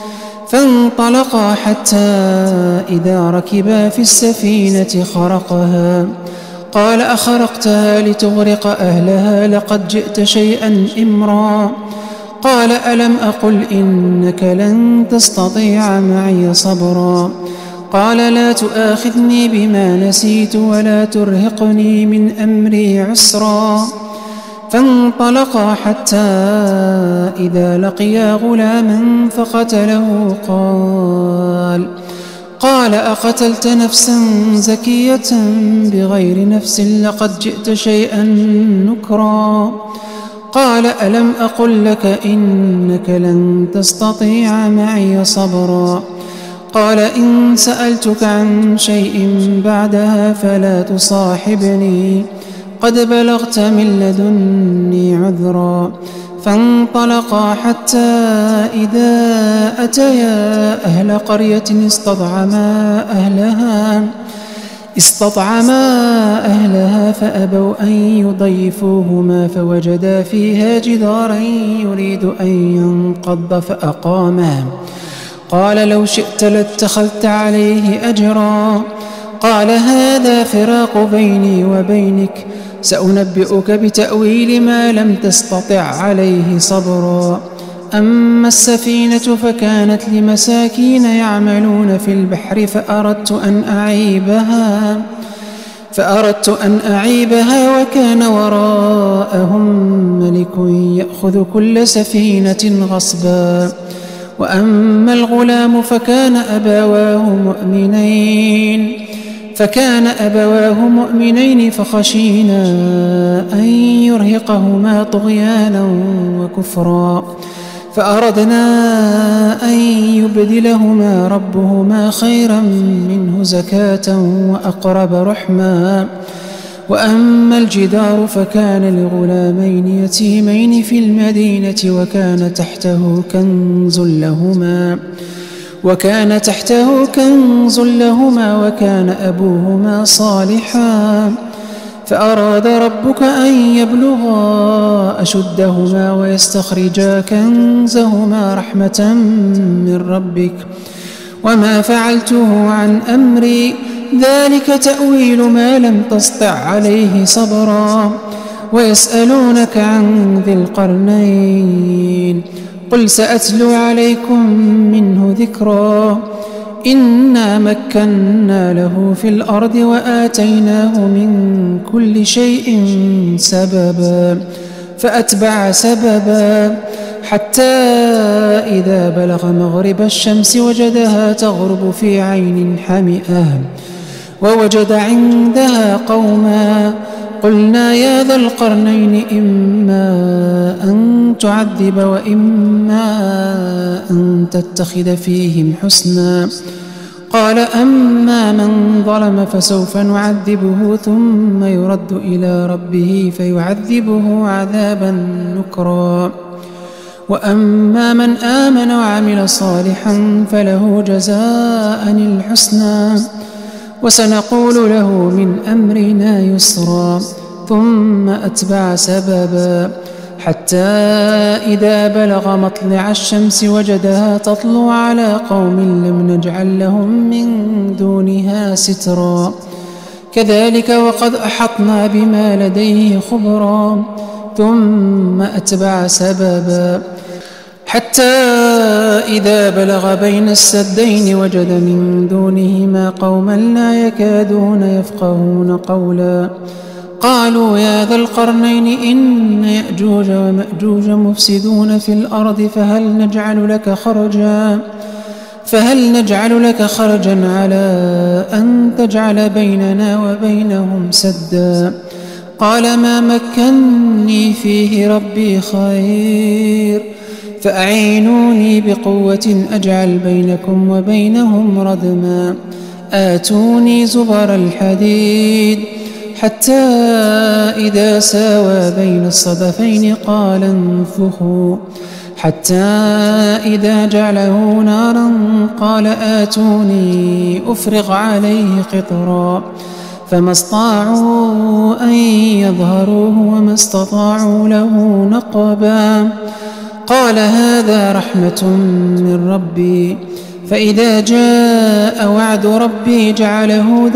فانطلقا حتى إذا ركبا في السفينة خرقها قال أخرقتها لتغرق أهلها لقد جئت شيئا إمرا قال ألم أقل إنك لن تستطيع معي صبرا قال لا تؤاخذني بما نسيت ولا ترهقني من أمري عسرا فانطلقا حتى إذا لقيا غلاما فقتله قال قال أقتلت نفسا زكية بغير نفس لقد جئت شيئا نكرا قال ألم أقل لك إنك لن تستطيع معي صبرا قال إن سألتك عن شيء بعدها فلا تصاحبني قد بلغت من لدني عذرا فانطلقا حتى إذا أتيا أهل قرية استطعما أهلها استطعما أهلها فأبوا أن يضيفوهما فوجدا فيها جدارا يريد أن ينقض فأقامه قال لو شئت لاتخذت عليه أجرا قال هذا فراق بيني وبينك سأنبئك بتأويل ما لم تستطع عليه صبرا أما السفينة فكانت لمساكين يعملون في البحر فأردت أن أعيبها فأردت أن أعيبها وكان وراءهم ملك يأخذ كل سفينة غصبا وأما الغلام فكان أبواه مؤمنين فكان أبواه مؤمنين فخشينا أن يرهقهما طغيانا وكفرا فأردنا أن يبدلهما ربهما خيرا منه زكاة وأقرب رحما وأما الجدار فكان لغلامين يتيمين في المدينة وكان تحته كنز لهما وكان تحته كنز لهما وكان أبوهما صالحا فأراد ربك أن يبلغا أشدهما ويستخرجا كنزهما رحمة من ربك وما فعلته عن أمري ذلك تأويل ما لم تسطع عليه صبرا ويسألونك عن ذي القرنين قل سأتلو عليكم منه ذكرا إنا مكنا له في الأرض وآتيناه من كل شيء سببا فأتبع سببا حتى إذا بلغ مغرب الشمس وجدها تغرب في عين حمئة ووجد عندها قوما قلنا يا ذا القرنين إما أن تعذب وإما أن تتخذ فيهم حسنا قال أما من ظلم فسوف نعذبه ثم يرد إلى ربه فيعذبه عذابا نكرا وأما من آمن وعمل صالحا فله جزاء الحسنى وسنقول له من أمرنا يسرا ثم أتبع سببا حتى إذا بلغ مطلع الشمس وجدها تطلع على قوم لم نجعل لهم من دونها سترا كذلك وقد أحطنا بما لديه خبرا ثم أتبع سببا حتى إذا بلغ بين السدين وجد من دونهما قوما لا يكادون يفقهون قولا قالوا يا ذا القرنين إن يأجوج ومأجوج مفسدون في الأرض فهل نجعل لك خرجا فهل نجعل لك خرجا على أن تجعل بيننا وبينهم سدا قال ما مكني فيه ربي خير فأعينوني بقوة أجعل بينكم وبينهم ردما آتوني زبر الحديد حتى إذا ساوى بين الصدفين قال انفخوا حتى إذا جعله نارا قال آتوني أفرغ عليه قطرا فما استطاعوا أن يظهروه وما استطاعوا له نقبا قال هذا رحمة من ربي فإذا جاء وعد ربي جعله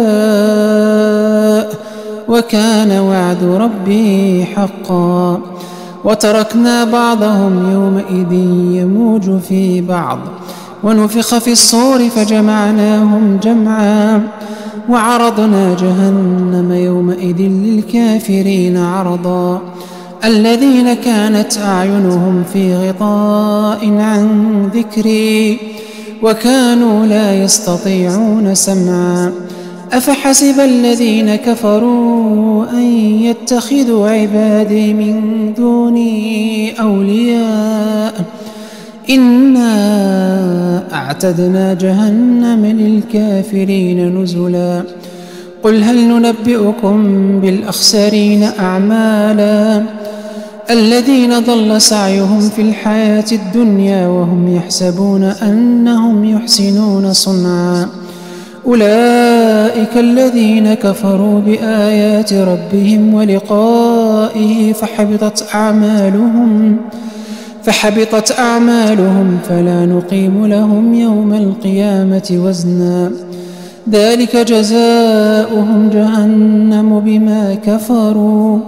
دكاء وكان وعد ربي حقا وتركنا بعضهم يومئذ يموج في بعض ونفخ في الصور فجمعناهم جمعا وعرضنا جهنم يومئذ للكافرين عرضا الذين كانت أعينهم في غطاء عن ذكري وكانوا لا يستطيعون سمعا أفحسب الذين كفروا أن يتخذوا عبادي من دوني أولياء إنا أعتدنا جهنم للكافرين نزلا قل هل ننبئكم بالأخسرين أعمالا الذين ضل سعيهم في الحياة الدنيا وهم يحسبون أنهم يحسنون صنعا أولئك الذين كفروا بآيات ربهم ولقائه فحبطت أعمالهم فحبطت أعمالهم فلا نقيم لهم يوم القيامة وزنا ذلك جزاؤهم جهنم بما كفروا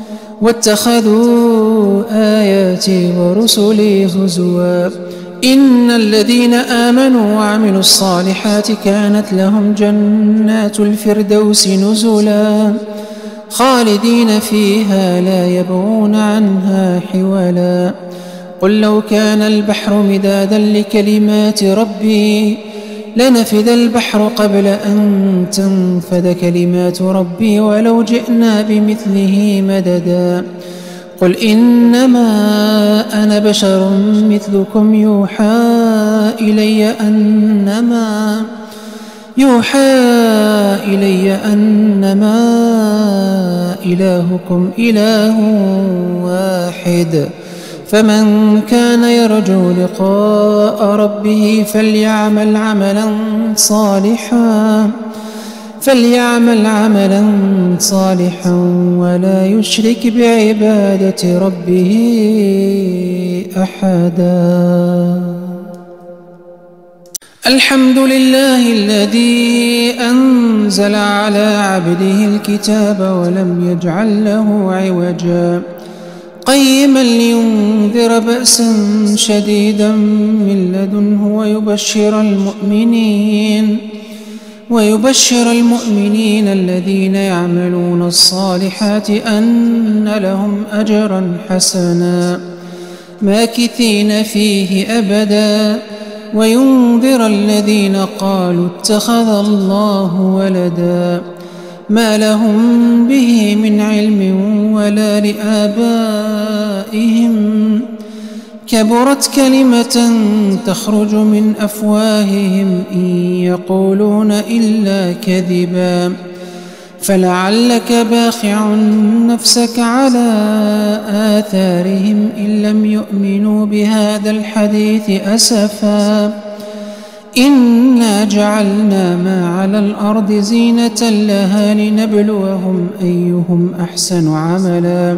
واتخذوا آياتي ورسلي هزوا إن الذين آمنوا وعملوا الصالحات كانت لهم جنات الفردوس نزلا خالدين فيها لا يبغون عنها حولا قل لو كان البحر مدادا لكلمات ربي لنفد البحر قبل أن تنفد كلمات ربي ولو جئنا بمثله مددا قل إنما أنا بشر مثلكم يوحى إلي أنما يوحى إلي أنما إلهكم إله واحد فمن كان يرجو لقاء ربه فليعمل عملا صالحا فليعمل عملا صالحا ولا يشرك بعبادة ربه أحدا. الحمد لله الذي أنزل على عبده الكتاب ولم يجعل له عوجا قيما لينذر بأسا شديدا من لدنه ويبشر المؤمنين ويبشر المؤمنين الذين يعملون الصالحات أن لهم أجرا حسنا ماكثين فيه أبدا وينذر الذين قالوا اتخذ الله ولدا ما لهم به من علم ولا لآبائهم كبرت كلمة تخرج من أفواههم إن يقولون إلا كذبا فلعلك باخع نفسك على آثارهم إن لم يؤمنوا بهذا الحديث أسفا إنا جعلنا ما على الأرض زينة لها لنبلوهم أيهم أحسن عملا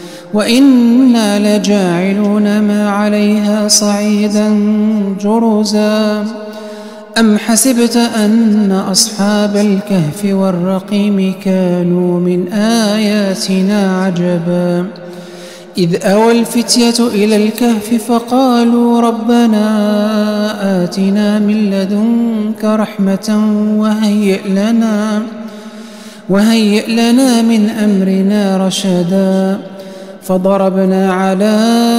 وإنا لجاعلون ما عليها صعيدا جرزا أم حسبت أن أصحاب الكهف والرقيم كانوا من آياتنا عجبا إذ أوى الفتية إلى الكهف فقالوا ربنا آتنا من لدنك رحمة وهيئ لنا وهيئ لنا من أمرنا رشدا فضربنا على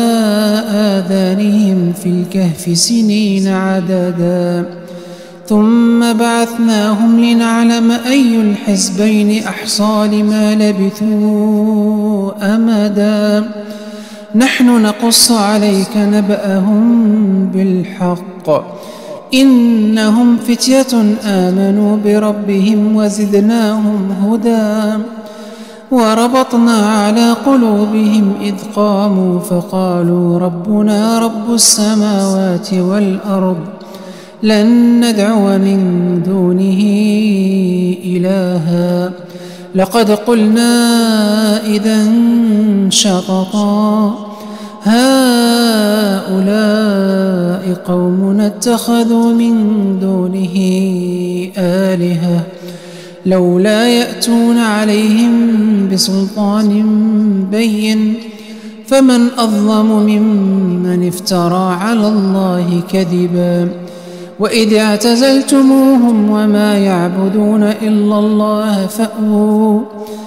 آذانهم في الكهف سنين عددا ثم بعثناهم لنعلم أي الحزبين أحصى لما لبثوا أمدا نحن نقص عليك نبأهم بالحق إنهم فتية آمنوا بربهم وزدناهم هدى وربطنا على قلوبهم إذ قاموا فقالوا ربنا رب السماوات والأرض لن ندعو من دونه إلها لقد قلنا إذا شططا هؤلاء قومنا اتخذوا من دونه آلهة لولا يأتون عليهم بسلطان بين فمن أظلم ممن افترى على الله كذبا وإذ اعتزلتموهم وما يعبدون إلا الله فأووا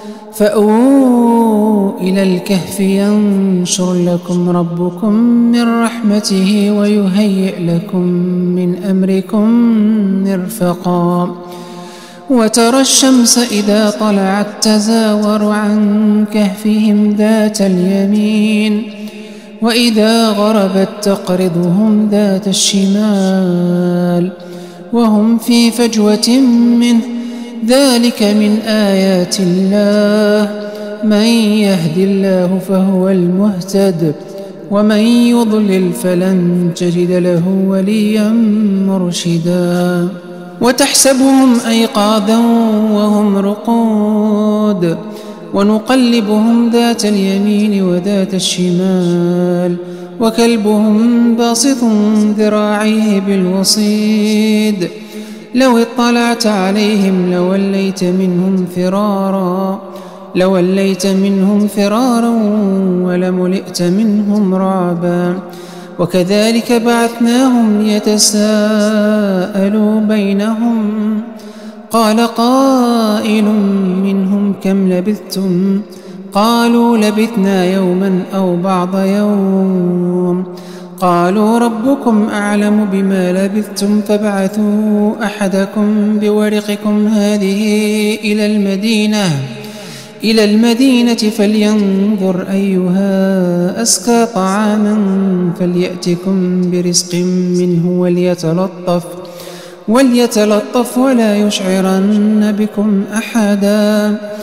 فأووا إلى الكهف ينشر لكم ربكم من رحمته ويهيئ لكم من أمركم مرفقا وترى الشمس إذا طلعت تزاور عن كهفهم ذات اليمين وإذا غربت تقرضهم ذات الشمال وهم في فجوة منه ذلك من آيات الله من يهد الله فهو المهتد ومن يضلل فلن تجد له وليا مرشدا وتحسبهم أيقاظا وهم رقود ونقلبهم ذات اليمين وذات الشمال وكلبهم باسط ذراعيه بالوصيد لو اطلعت عليهم لوليت منهم فرارا لوليت منهم فرارا ولملئت منهم رعبا وكذلك بعثناهم ليتساءلوا بينهم قال قائل منهم كم لبثتم قالوا لبثنا يوما أو بعض يوم قالوا ربكم أعلم بما لبثتم فابعثوا أحدكم بورقكم هذه إلى المدينة إلى المدينة فلينظر أيها أزكى طعاما فليأتكم برزق منه وليتلطف وليتلطف ولا يشعرن بكم أحدا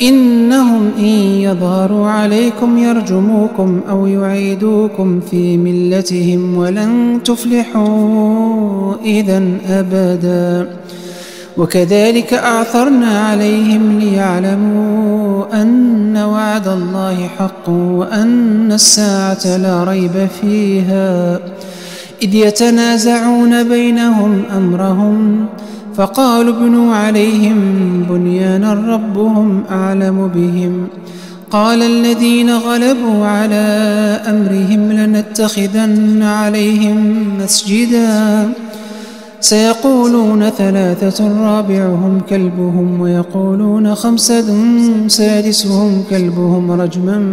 إنهم إن يظهروا عليكم يرجموكم أو يعيدوكم في ملتهم ولن تفلحوا إذن أبدا. وكذلك أعثرنا عليهم ليعلموا أن وعد الله حق وأن الساعة لا ريب فيها، إذ يتنازعون بينهم أمرهم فقالوا ابنوا عليهم بنيانا ربهم أعلم بهم. قال الذين غلبوا على أمرهم لنتخذن عليهم مسجدا سيقولون ثلاثة رابعهم كلبهم ويقولون خمسة سادسهم كلبهم رجما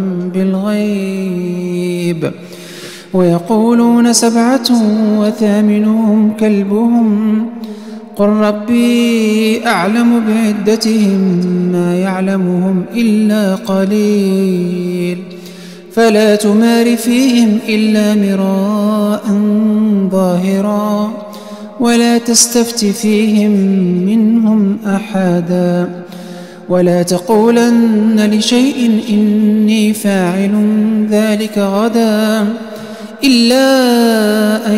بالغيب ويقولون سبعة وثامنهم كلبهم قل ربي أعلم بعدتهم ما يعلمهم إلا قليل فلا تمار فيهم إلا مراء ظاهرا ولا تستفت فيهم منهم أحدا ولا تقولن لشيء إني فاعل ذلك غدا إلا أن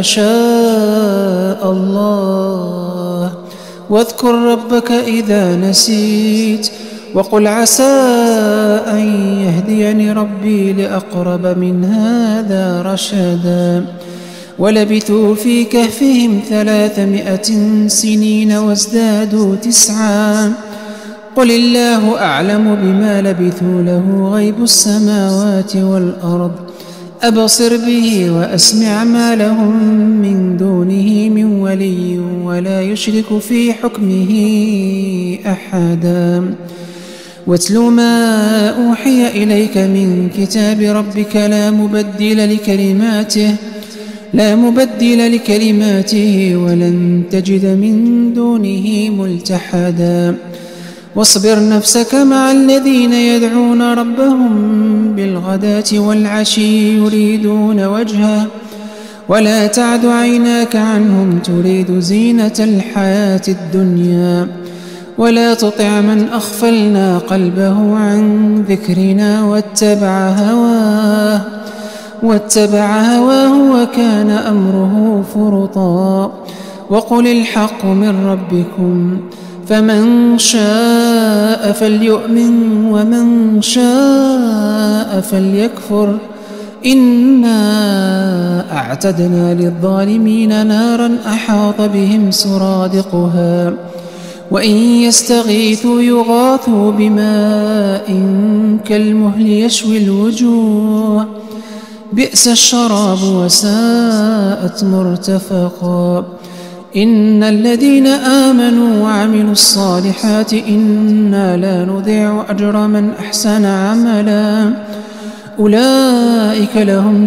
يشاء الله واذكر ربك إذا نسيت وقل عسى أن يهديني ربي لأقرب من هذا رشدا. ولبثوا في كهفهم ثلاثمائة سنين وازدادوا تسعا قل الله أعلم بما لبثوا له غيب السماوات والأرض أبصر به وأسمع ما لهم من دونه من ولي ولا يشرك في حكمه أحدا. واتل ما أوحي إليك من كتاب ربك لا مبدل لكلماته لا مبدل لكلماته ولن تجد من دونه ملتحدا. واصبر نفسك مع الذين يدعون ربهم بالغداة والعشي يريدون وجهه ولا تعد عيناك عنهم تريد زينة الحياة الدنيا ولا تطع من أغفلنا قلبه عن ذكرنا واتبع هواه واتبع هواه وكان أمره فرطا. وقل الحق من ربكم فمن شاء فليؤمن ومن شاء فليكفر إنا أعتدنا للظالمين نارا أحاط بهم سرادقها وإن يستغيثوا يغاثوا بماء كالمهل يشوي الوجوه بئس الشراب وساءت مرتفقا. إن الذين آمنوا وعملوا الصالحات إنا لا نضيع أجر من أحسن عملا أولئك لهم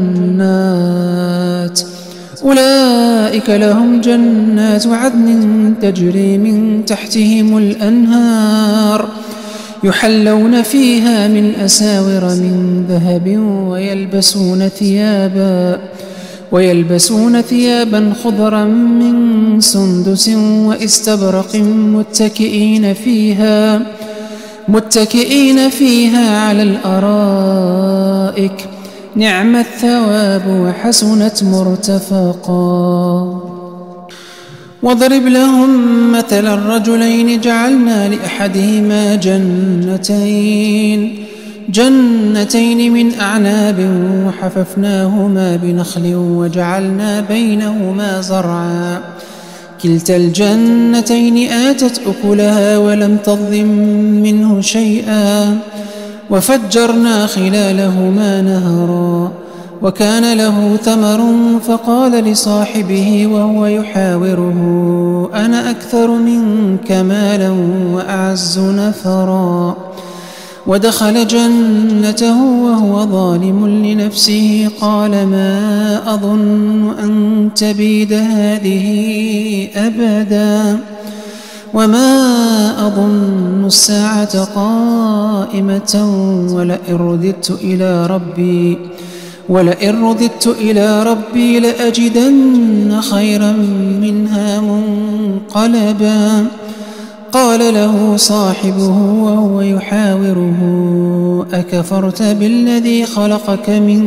جنات أولئك لهم جنات عدن تجري من تحتهم الأنهار يحلون فيها من أساور من ذهب ويلبسون ثيابا ويلبسون ثيابا خضرا من سندس واستبرق متكئين فيها متكئين فيها على الأرائك نعم الثواب وحسنت مرتفقا. واضرب لهم مثل الرجلين جعلنا لأحدهما جنتين جنتين من أعناب وحففناهما بنخل وجعلنا بينهما زرعا كلتا الجنتين آتت أكلها ولم تظلم منه شيئا وفجرنا خلالهما نهرا وكان له ثمر فقال لصاحبه وهو يحاوره أنا أكثر منك مالا وأعز نفرا ودخل جنته وهو ظالم لنفسه قال ما أظن أن تبيد هذه أبدا وما أظن الساعة قائمة ولئن رددت إلى ربي ولئن رددت إلى ربي لأجدن خيرا منها منقلبا قال له صاحبه وهو يحاوره أكفرت بالذي خلقك من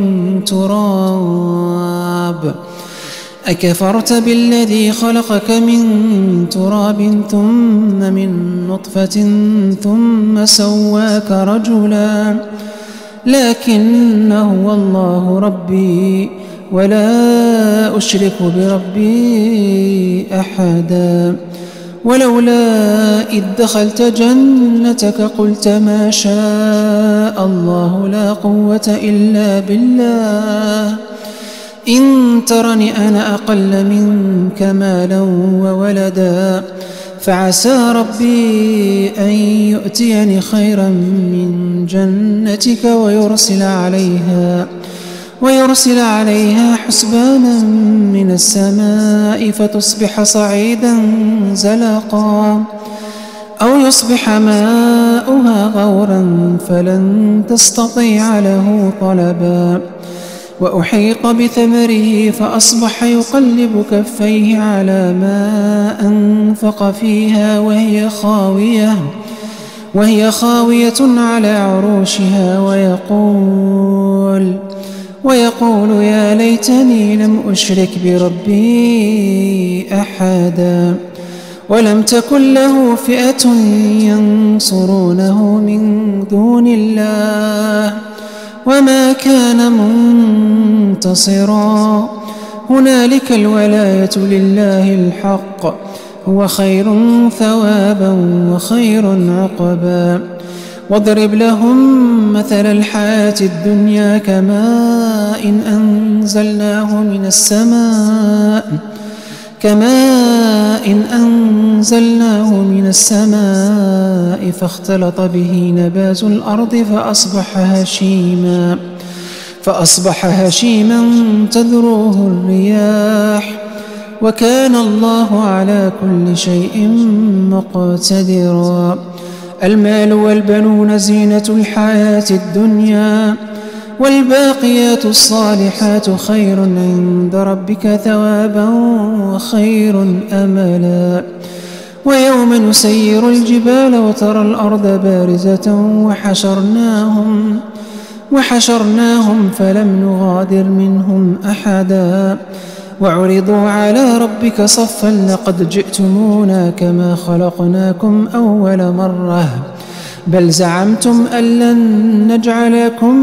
تراب أكفرت بالذي خلقك من تراب ثم من نطفة ثم سواك رجلا لكن هو الله ربي ولا أشرك بربي أحدا ولولا إذ دخلت جنتك قلت ما شاء الله لا قوة إلا بالله إن ترني أنا أقل منك مالا وولدا فعسى ربي أن يؤتيني خيرا من جنتك ويرسل عليها ويرسل عليها حسبانا من السماء فتصبح صعيدا زلقا أو يصبح ماؤها غورا فلن تستطيع له طلبا وأحيط بثمره فأصبح يقلب كفيه على ما أنفق فيها وهي خاوية وهي خاوية على عروشها ويقول ويقول يا ليتني لم أشرك بربي أحدا ولم تكن له فئة ينصرونه من دون الله وما كان منتصرا هنالك الولاية لله الحق هو خير ثوابا وخير عقبا واضرب لهم مثل الحياة الدنيا كماء إن أنزلناه من السماء كماء إن أنزلناه من السماء فاختلط به نبات الأرض فأصبح هشيما فأصبح هشيما تذروه الرياح وكان الله على كل شيء مقتدرا المال والبنون زينة الحياة الدنيا والباقيات الصالحات خير عند ربك ثوابا وخير أملا ويوم نسير الجبال وترى الأرض بارزة وحشرناهم وحشرناهم فلم نغادر منهم أحدا وعرضوا على ربك صفا لقد جئتمونا كما خلقناكم أول مرة بل زعمتم أن لن نجعل لكم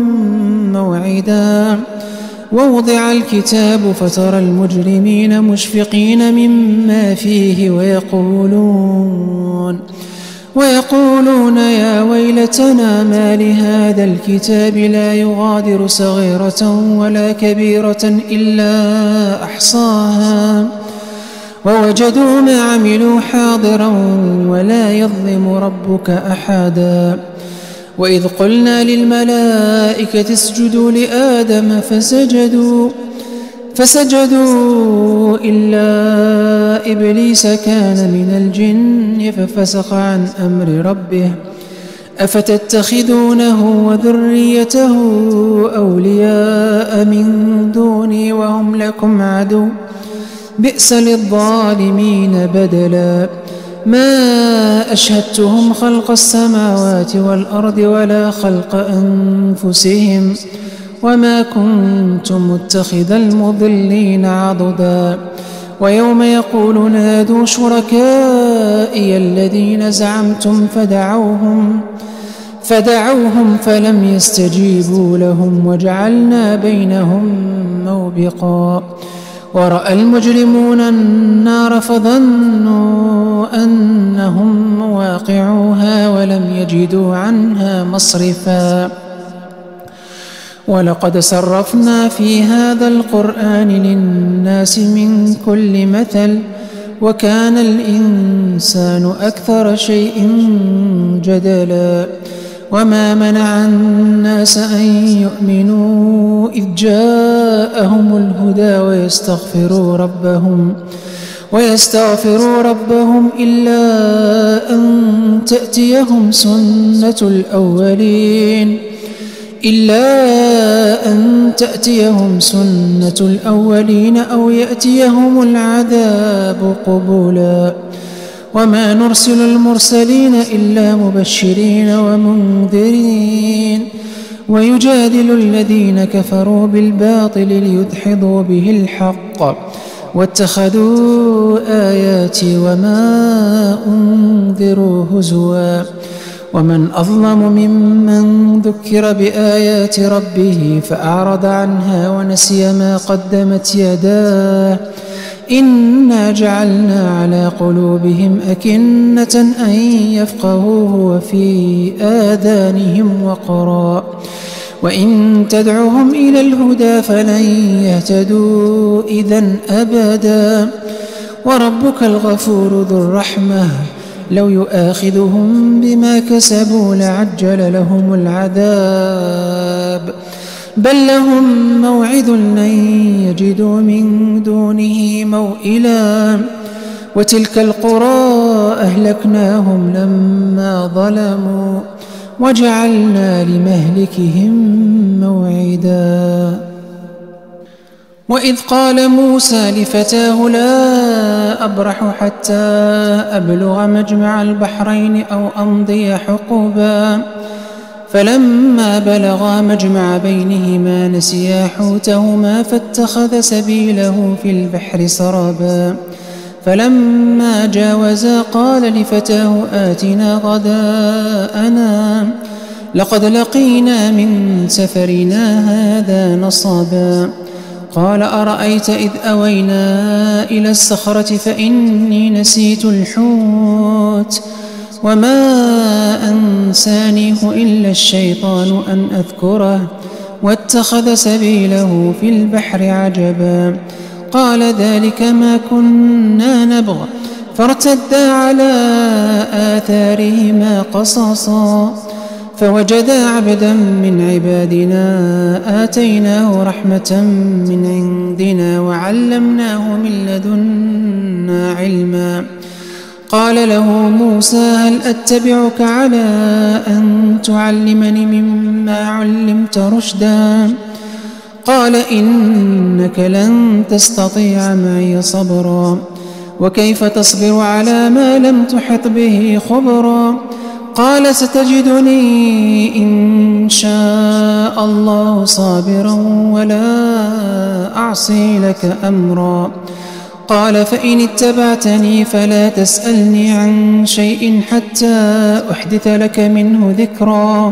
موعدا ووضع الكتاب فترى المجرمين مشفقين مما فيه ويقولون ويقولون يا ويلتنا ما لهذا الكتاب لا يغادر صغيرة ولا كبيرة إلا أحصاها ووجدوا ما عملوا حاضرا ولا يظلم ربك أحدا وإذ قلنا للملائكة اسجدوا لآدم فسجدوا فسجدوا إلا إبليس كان من الجن ففسق عن أمر ربه أفتتخذونه وذريته أولياء من دوني وهم لكم عدو بئس للظالمين بدلا ما أشهدتهم خلق السماوات والأرض ولا خلق أنفسهم وما كنت متخذ المضلين عضدا ويوم يقول نادوا شركائي الذين زعمتم فدعوهم فدعوهم فلم يستجيبوا لهم وجعلنا بينهم موبقا ورأى المجرمون النار فظنوا أنهم مواقعوها ولم يجدوا عنها مصرفا ولقد صرفنا في هذا القرآن للناس من كل مثل وكان الإنسان أكثر شيء جدلا وما منع الناس أن يؤمنوا إذ جاءهم الهدى ويستغفروا ربهم ويستغفروا ربهم إلا أن تأتيهم سنة الأولين إلا أن تأتيهم سنة الأولين أو يأتيهم العذاب قبلا وما نرسل المرسلين إلا مبشرين ومنذرين ويجادل الذين كفروا بالباطل ليدحضوا به الحق واتخذوا آياتي وما أنذروا هزوا ومن أظلم ممن ذكر بآيات ربه فأعرض عنها ونسي ما قدمت يداه إنا جعلنا على قلوبهم أكنة أن يفقهوه وفي آذانهم وقرا وإن تدعهم إلى الهدى فلن يهتدوا إذن أبدا وربك الغفور ذو الرحمة لو يؤاخذهم بما كسبوا لعجل لهم العذاب بل لهم موعد لن يجدوا من دونه موئلا وتلك القرى أهلكناهم لما ظلموا وجعلنا لمهلكهم موعدا وإذ قال موسى لفتاه لا أبرح حتى أبلغ مجمع البحرين أو أمضي حقبا فلما بلغا مجمع بينهما نسيا حوتهما فاتخذ سبيله في البحر سربا فلما جاوزا قال لفتاه آتنا غداءنا لقد لقينا من سفرنا هذا نصبا قال أرأيت إذ أوينا إلى الصخرة فإني نسيت الحوت وما أنسانيه إلا الشيطان أن أذكره واتخذ سبيله في البحر عجبا قال ذلك ما كنا نبغ فارتدا على آثارهما قصصا فوجدا عبدا من عبادنا آتيناه رحمة من عندنا وعلمناه من لدنا علما قال له موسى هل أتبعك على أن تعلمني مما علمت رشدا قال إنك لن تستطيع معي صبرا وكيف تصبر على ما لم تحط به خبرا قال ستجدني إن شاء الله صابرا ولا أعصي لك أمرا قال فإن اتبعتني فلا تسألني عن شيء حتى أحدث لك منه ذكرا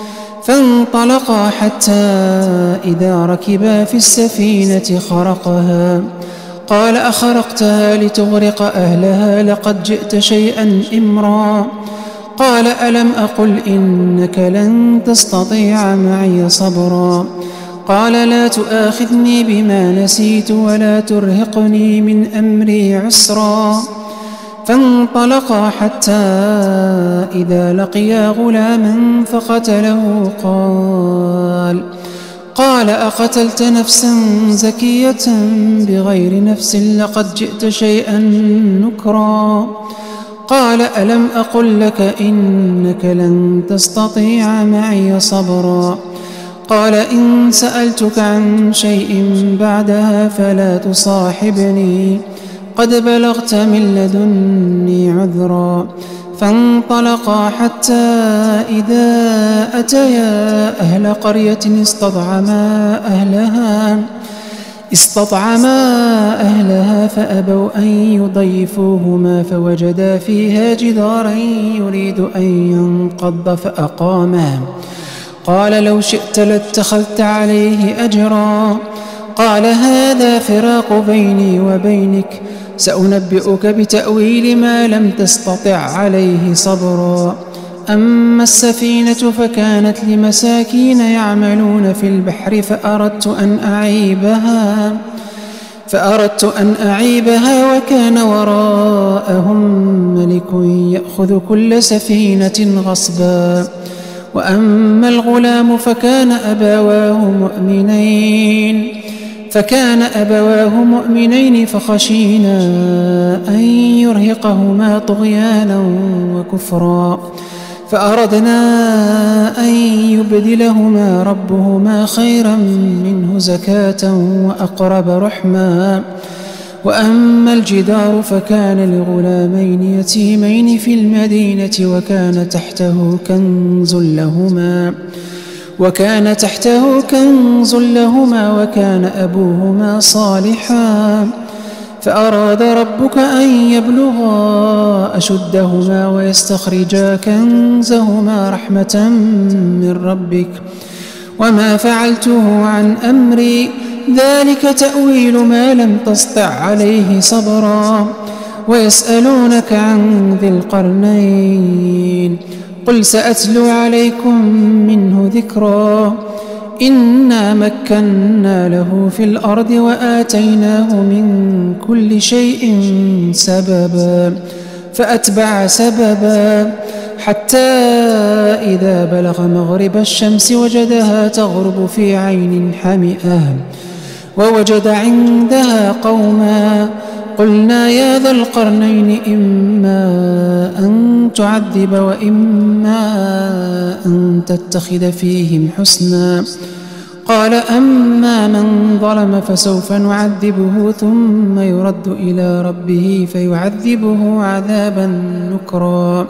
فانطلقا حتى إذا ركبا في السفينة خرقها قال أخرقتها لتغرق أهلها لقد جئت شيئا إمرا قال ألم أقل إنك لن تستطيع معي صبرا قال لا تؤاخذني بما نسيت ولا ترهقني من أمري عسرا فانطلقا حتى إذا لقيا غلاما فقتله قال قال أقتلت نفسا زكية بغير نفس لقد جئت شيئا نكرا قال ألم أقل لك إنك لن تستطيع معي صبرا قال إن سألتك عن شيء بعدها فلا تصاحبني قد بلغت من لدني عذرا فانطلقا حتى إذا أتيا أهل قرية استطعما أهلها استطعما أهلها فأبوا أن يضيفوهما فوجدا فيها جدارا يريد أن ينقض فأقامه قال لو شئت لاتخذت عليه أجرا قال هذا فراق بيني وبينك سأنبئك بتأويل ما لم تستطع عليه صبرا أما السفينة فكانت لمساكين يعملون في البحر فأردت أن أعيبها فأردت أن أعيبها وكان وراءهم ملك يأخذ كل سفينة غصبا وأما الغلام فكان أبواه مؤمنين فكان أبواه مؤمنين فخشينا أن يرهقهما طغيانا وكفرا فأردنا أن يبدلهما ربهما خيرا منه زكاة وأقرب رحما وأما الجدار فكان لغلامين يتيمين في المدينة وكان تحته كنز لهما وكان تحته كنز لهما وكان أبوهما صالحا فأراد ربك أن يبلغا أشدهما ويستخرجا كنزهما رحمة من ربك وما فعلته عن أمري ذلك تأويل ما لم تسطع عليه صبرا ويسألونك عن ذي القرنين قل سأتلو عليكم منه ذكرا إنا مكنا له في الأرض وآتيناه من كل شيء سببا فأتبع سببا حتى إذا بلغ مغرب الشمس وجدها تغرب في عين حمئة ووجد عندها قوما قلنا يا ذا القرنين إما أن تعذب وإما أن تتخذ فيهم حسنا قال أما من ظلم فسوف نعذبه ثم يرد إلى ربه فيعذبه عذابا نكرا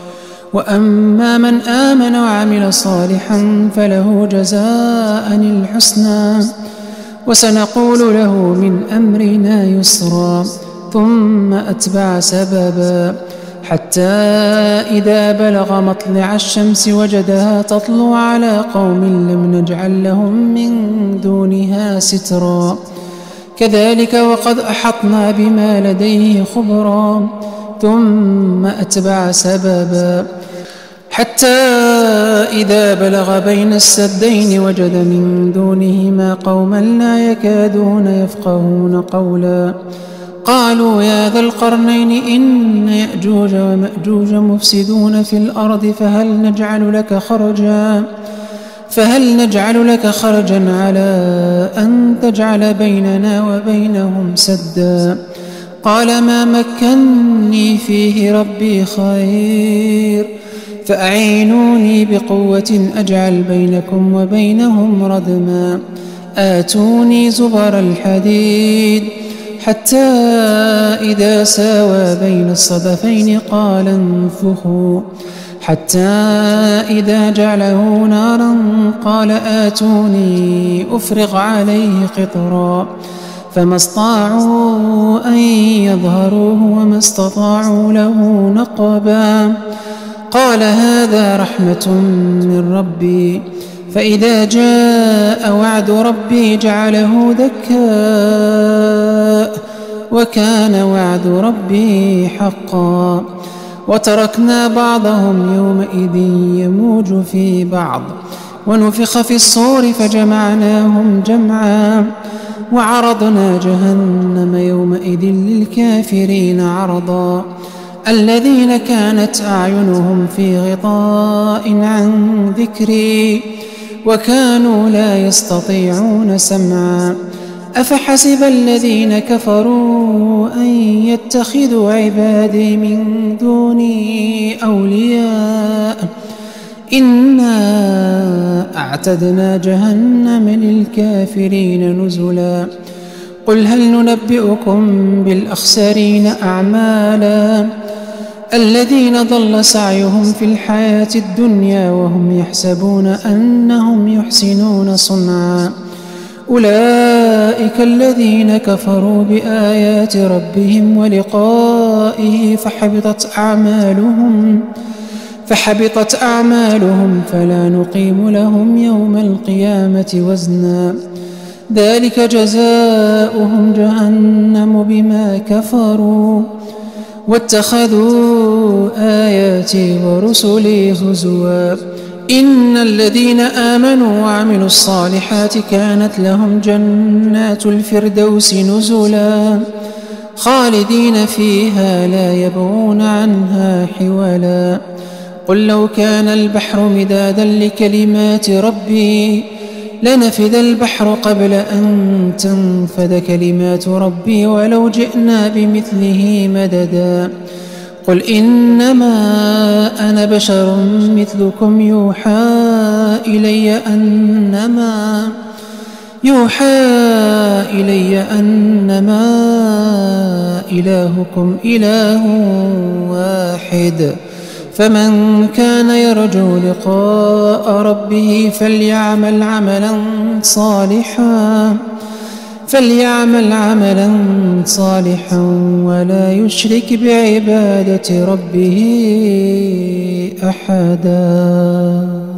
وأما من آمن وعمل صالحا فله جزاء الحسنى وسنقول له من أمرنا يسرا ثم أتبع سببا حتى إذا بلغ مطلع الشمس وجدها تطلع على قوم لم نجعل لهم من دونها سترا كذلك وقد أحطنا بما لديه خبرا ثم أتبع سببا حتى إذا بلغ بين السدين وجد من دونهما قوما لا يكادون يفقهون قولا قالوا يا ذا القرنين إن يأجوج ومأجوج مفسدون في الأرض فهل نجعل لك خرجا فهل نجعل لك خرجا على أن تجعل بيننا وبينهم سدا قال ما مكني فيه ربي خير فأعينوني بقوة أجعل بينكم وبينهم ردما آتوني زبر الحديد حتى إذا ساوى بين الصدفين قال انفخوا حتى إذا جعله نارا قال آتوني أفرغ عليه قطرا فما استطاعوا أن يظهروه وما استطاعوا له نقبا قال هذا رحمة من ربي فإذا جاء وعد ربي جعله دكاء وكان وعد ربي حقا وتركنا بعضهم يومئذ يموج في بعض ونفخ في الصور فجمعناهم جمعا وعرضنا جهنم يومئذ للكافرين عرضا الذين كانت أعينهم في غطاء عن ذكري وكانوا لا يستطيعون سمعا أفحسب الذين كفروا أن يتخذوا عبادي من دوني أولياء إنا أعتدنا جهنم للكافرين نزلا قل هل ننبئكم بالأخسرين أعمالا الذين ضل سعيهم في الحياة الدنيا وهم يحسبون أنهم يحسنون صنعا أولئك الذين كفروا بآيات ربهم ولقائه فحبطت أعمالهم فحبطت أعمالهم فلا نقيم لهم يوم القيامة وزنا ذلك جزاؤهم جهنم بما كفروا واتخذوا آياتي ورسلي هزوا إن الذين آمنوا وعملوا الصالحات كانت لهم جنات الفردوس نزلا خالدين فيها لا يبغون عنها حولا قل لو كان البحر مدادا لكلمات ربي لنفد البحر قبل أن تنفد كلمات ربي ولو جئنا بمثله مددا قل إنما أنا بشر مثلكم يوحى إلي أنما يوحى إلي أنما إلهكم إله واحد فمن كان يرجو لقاء ربه فليعمل عملا صالحا فليعمل عملا صالحا ولا يشرك بعبادة ربه أحدا.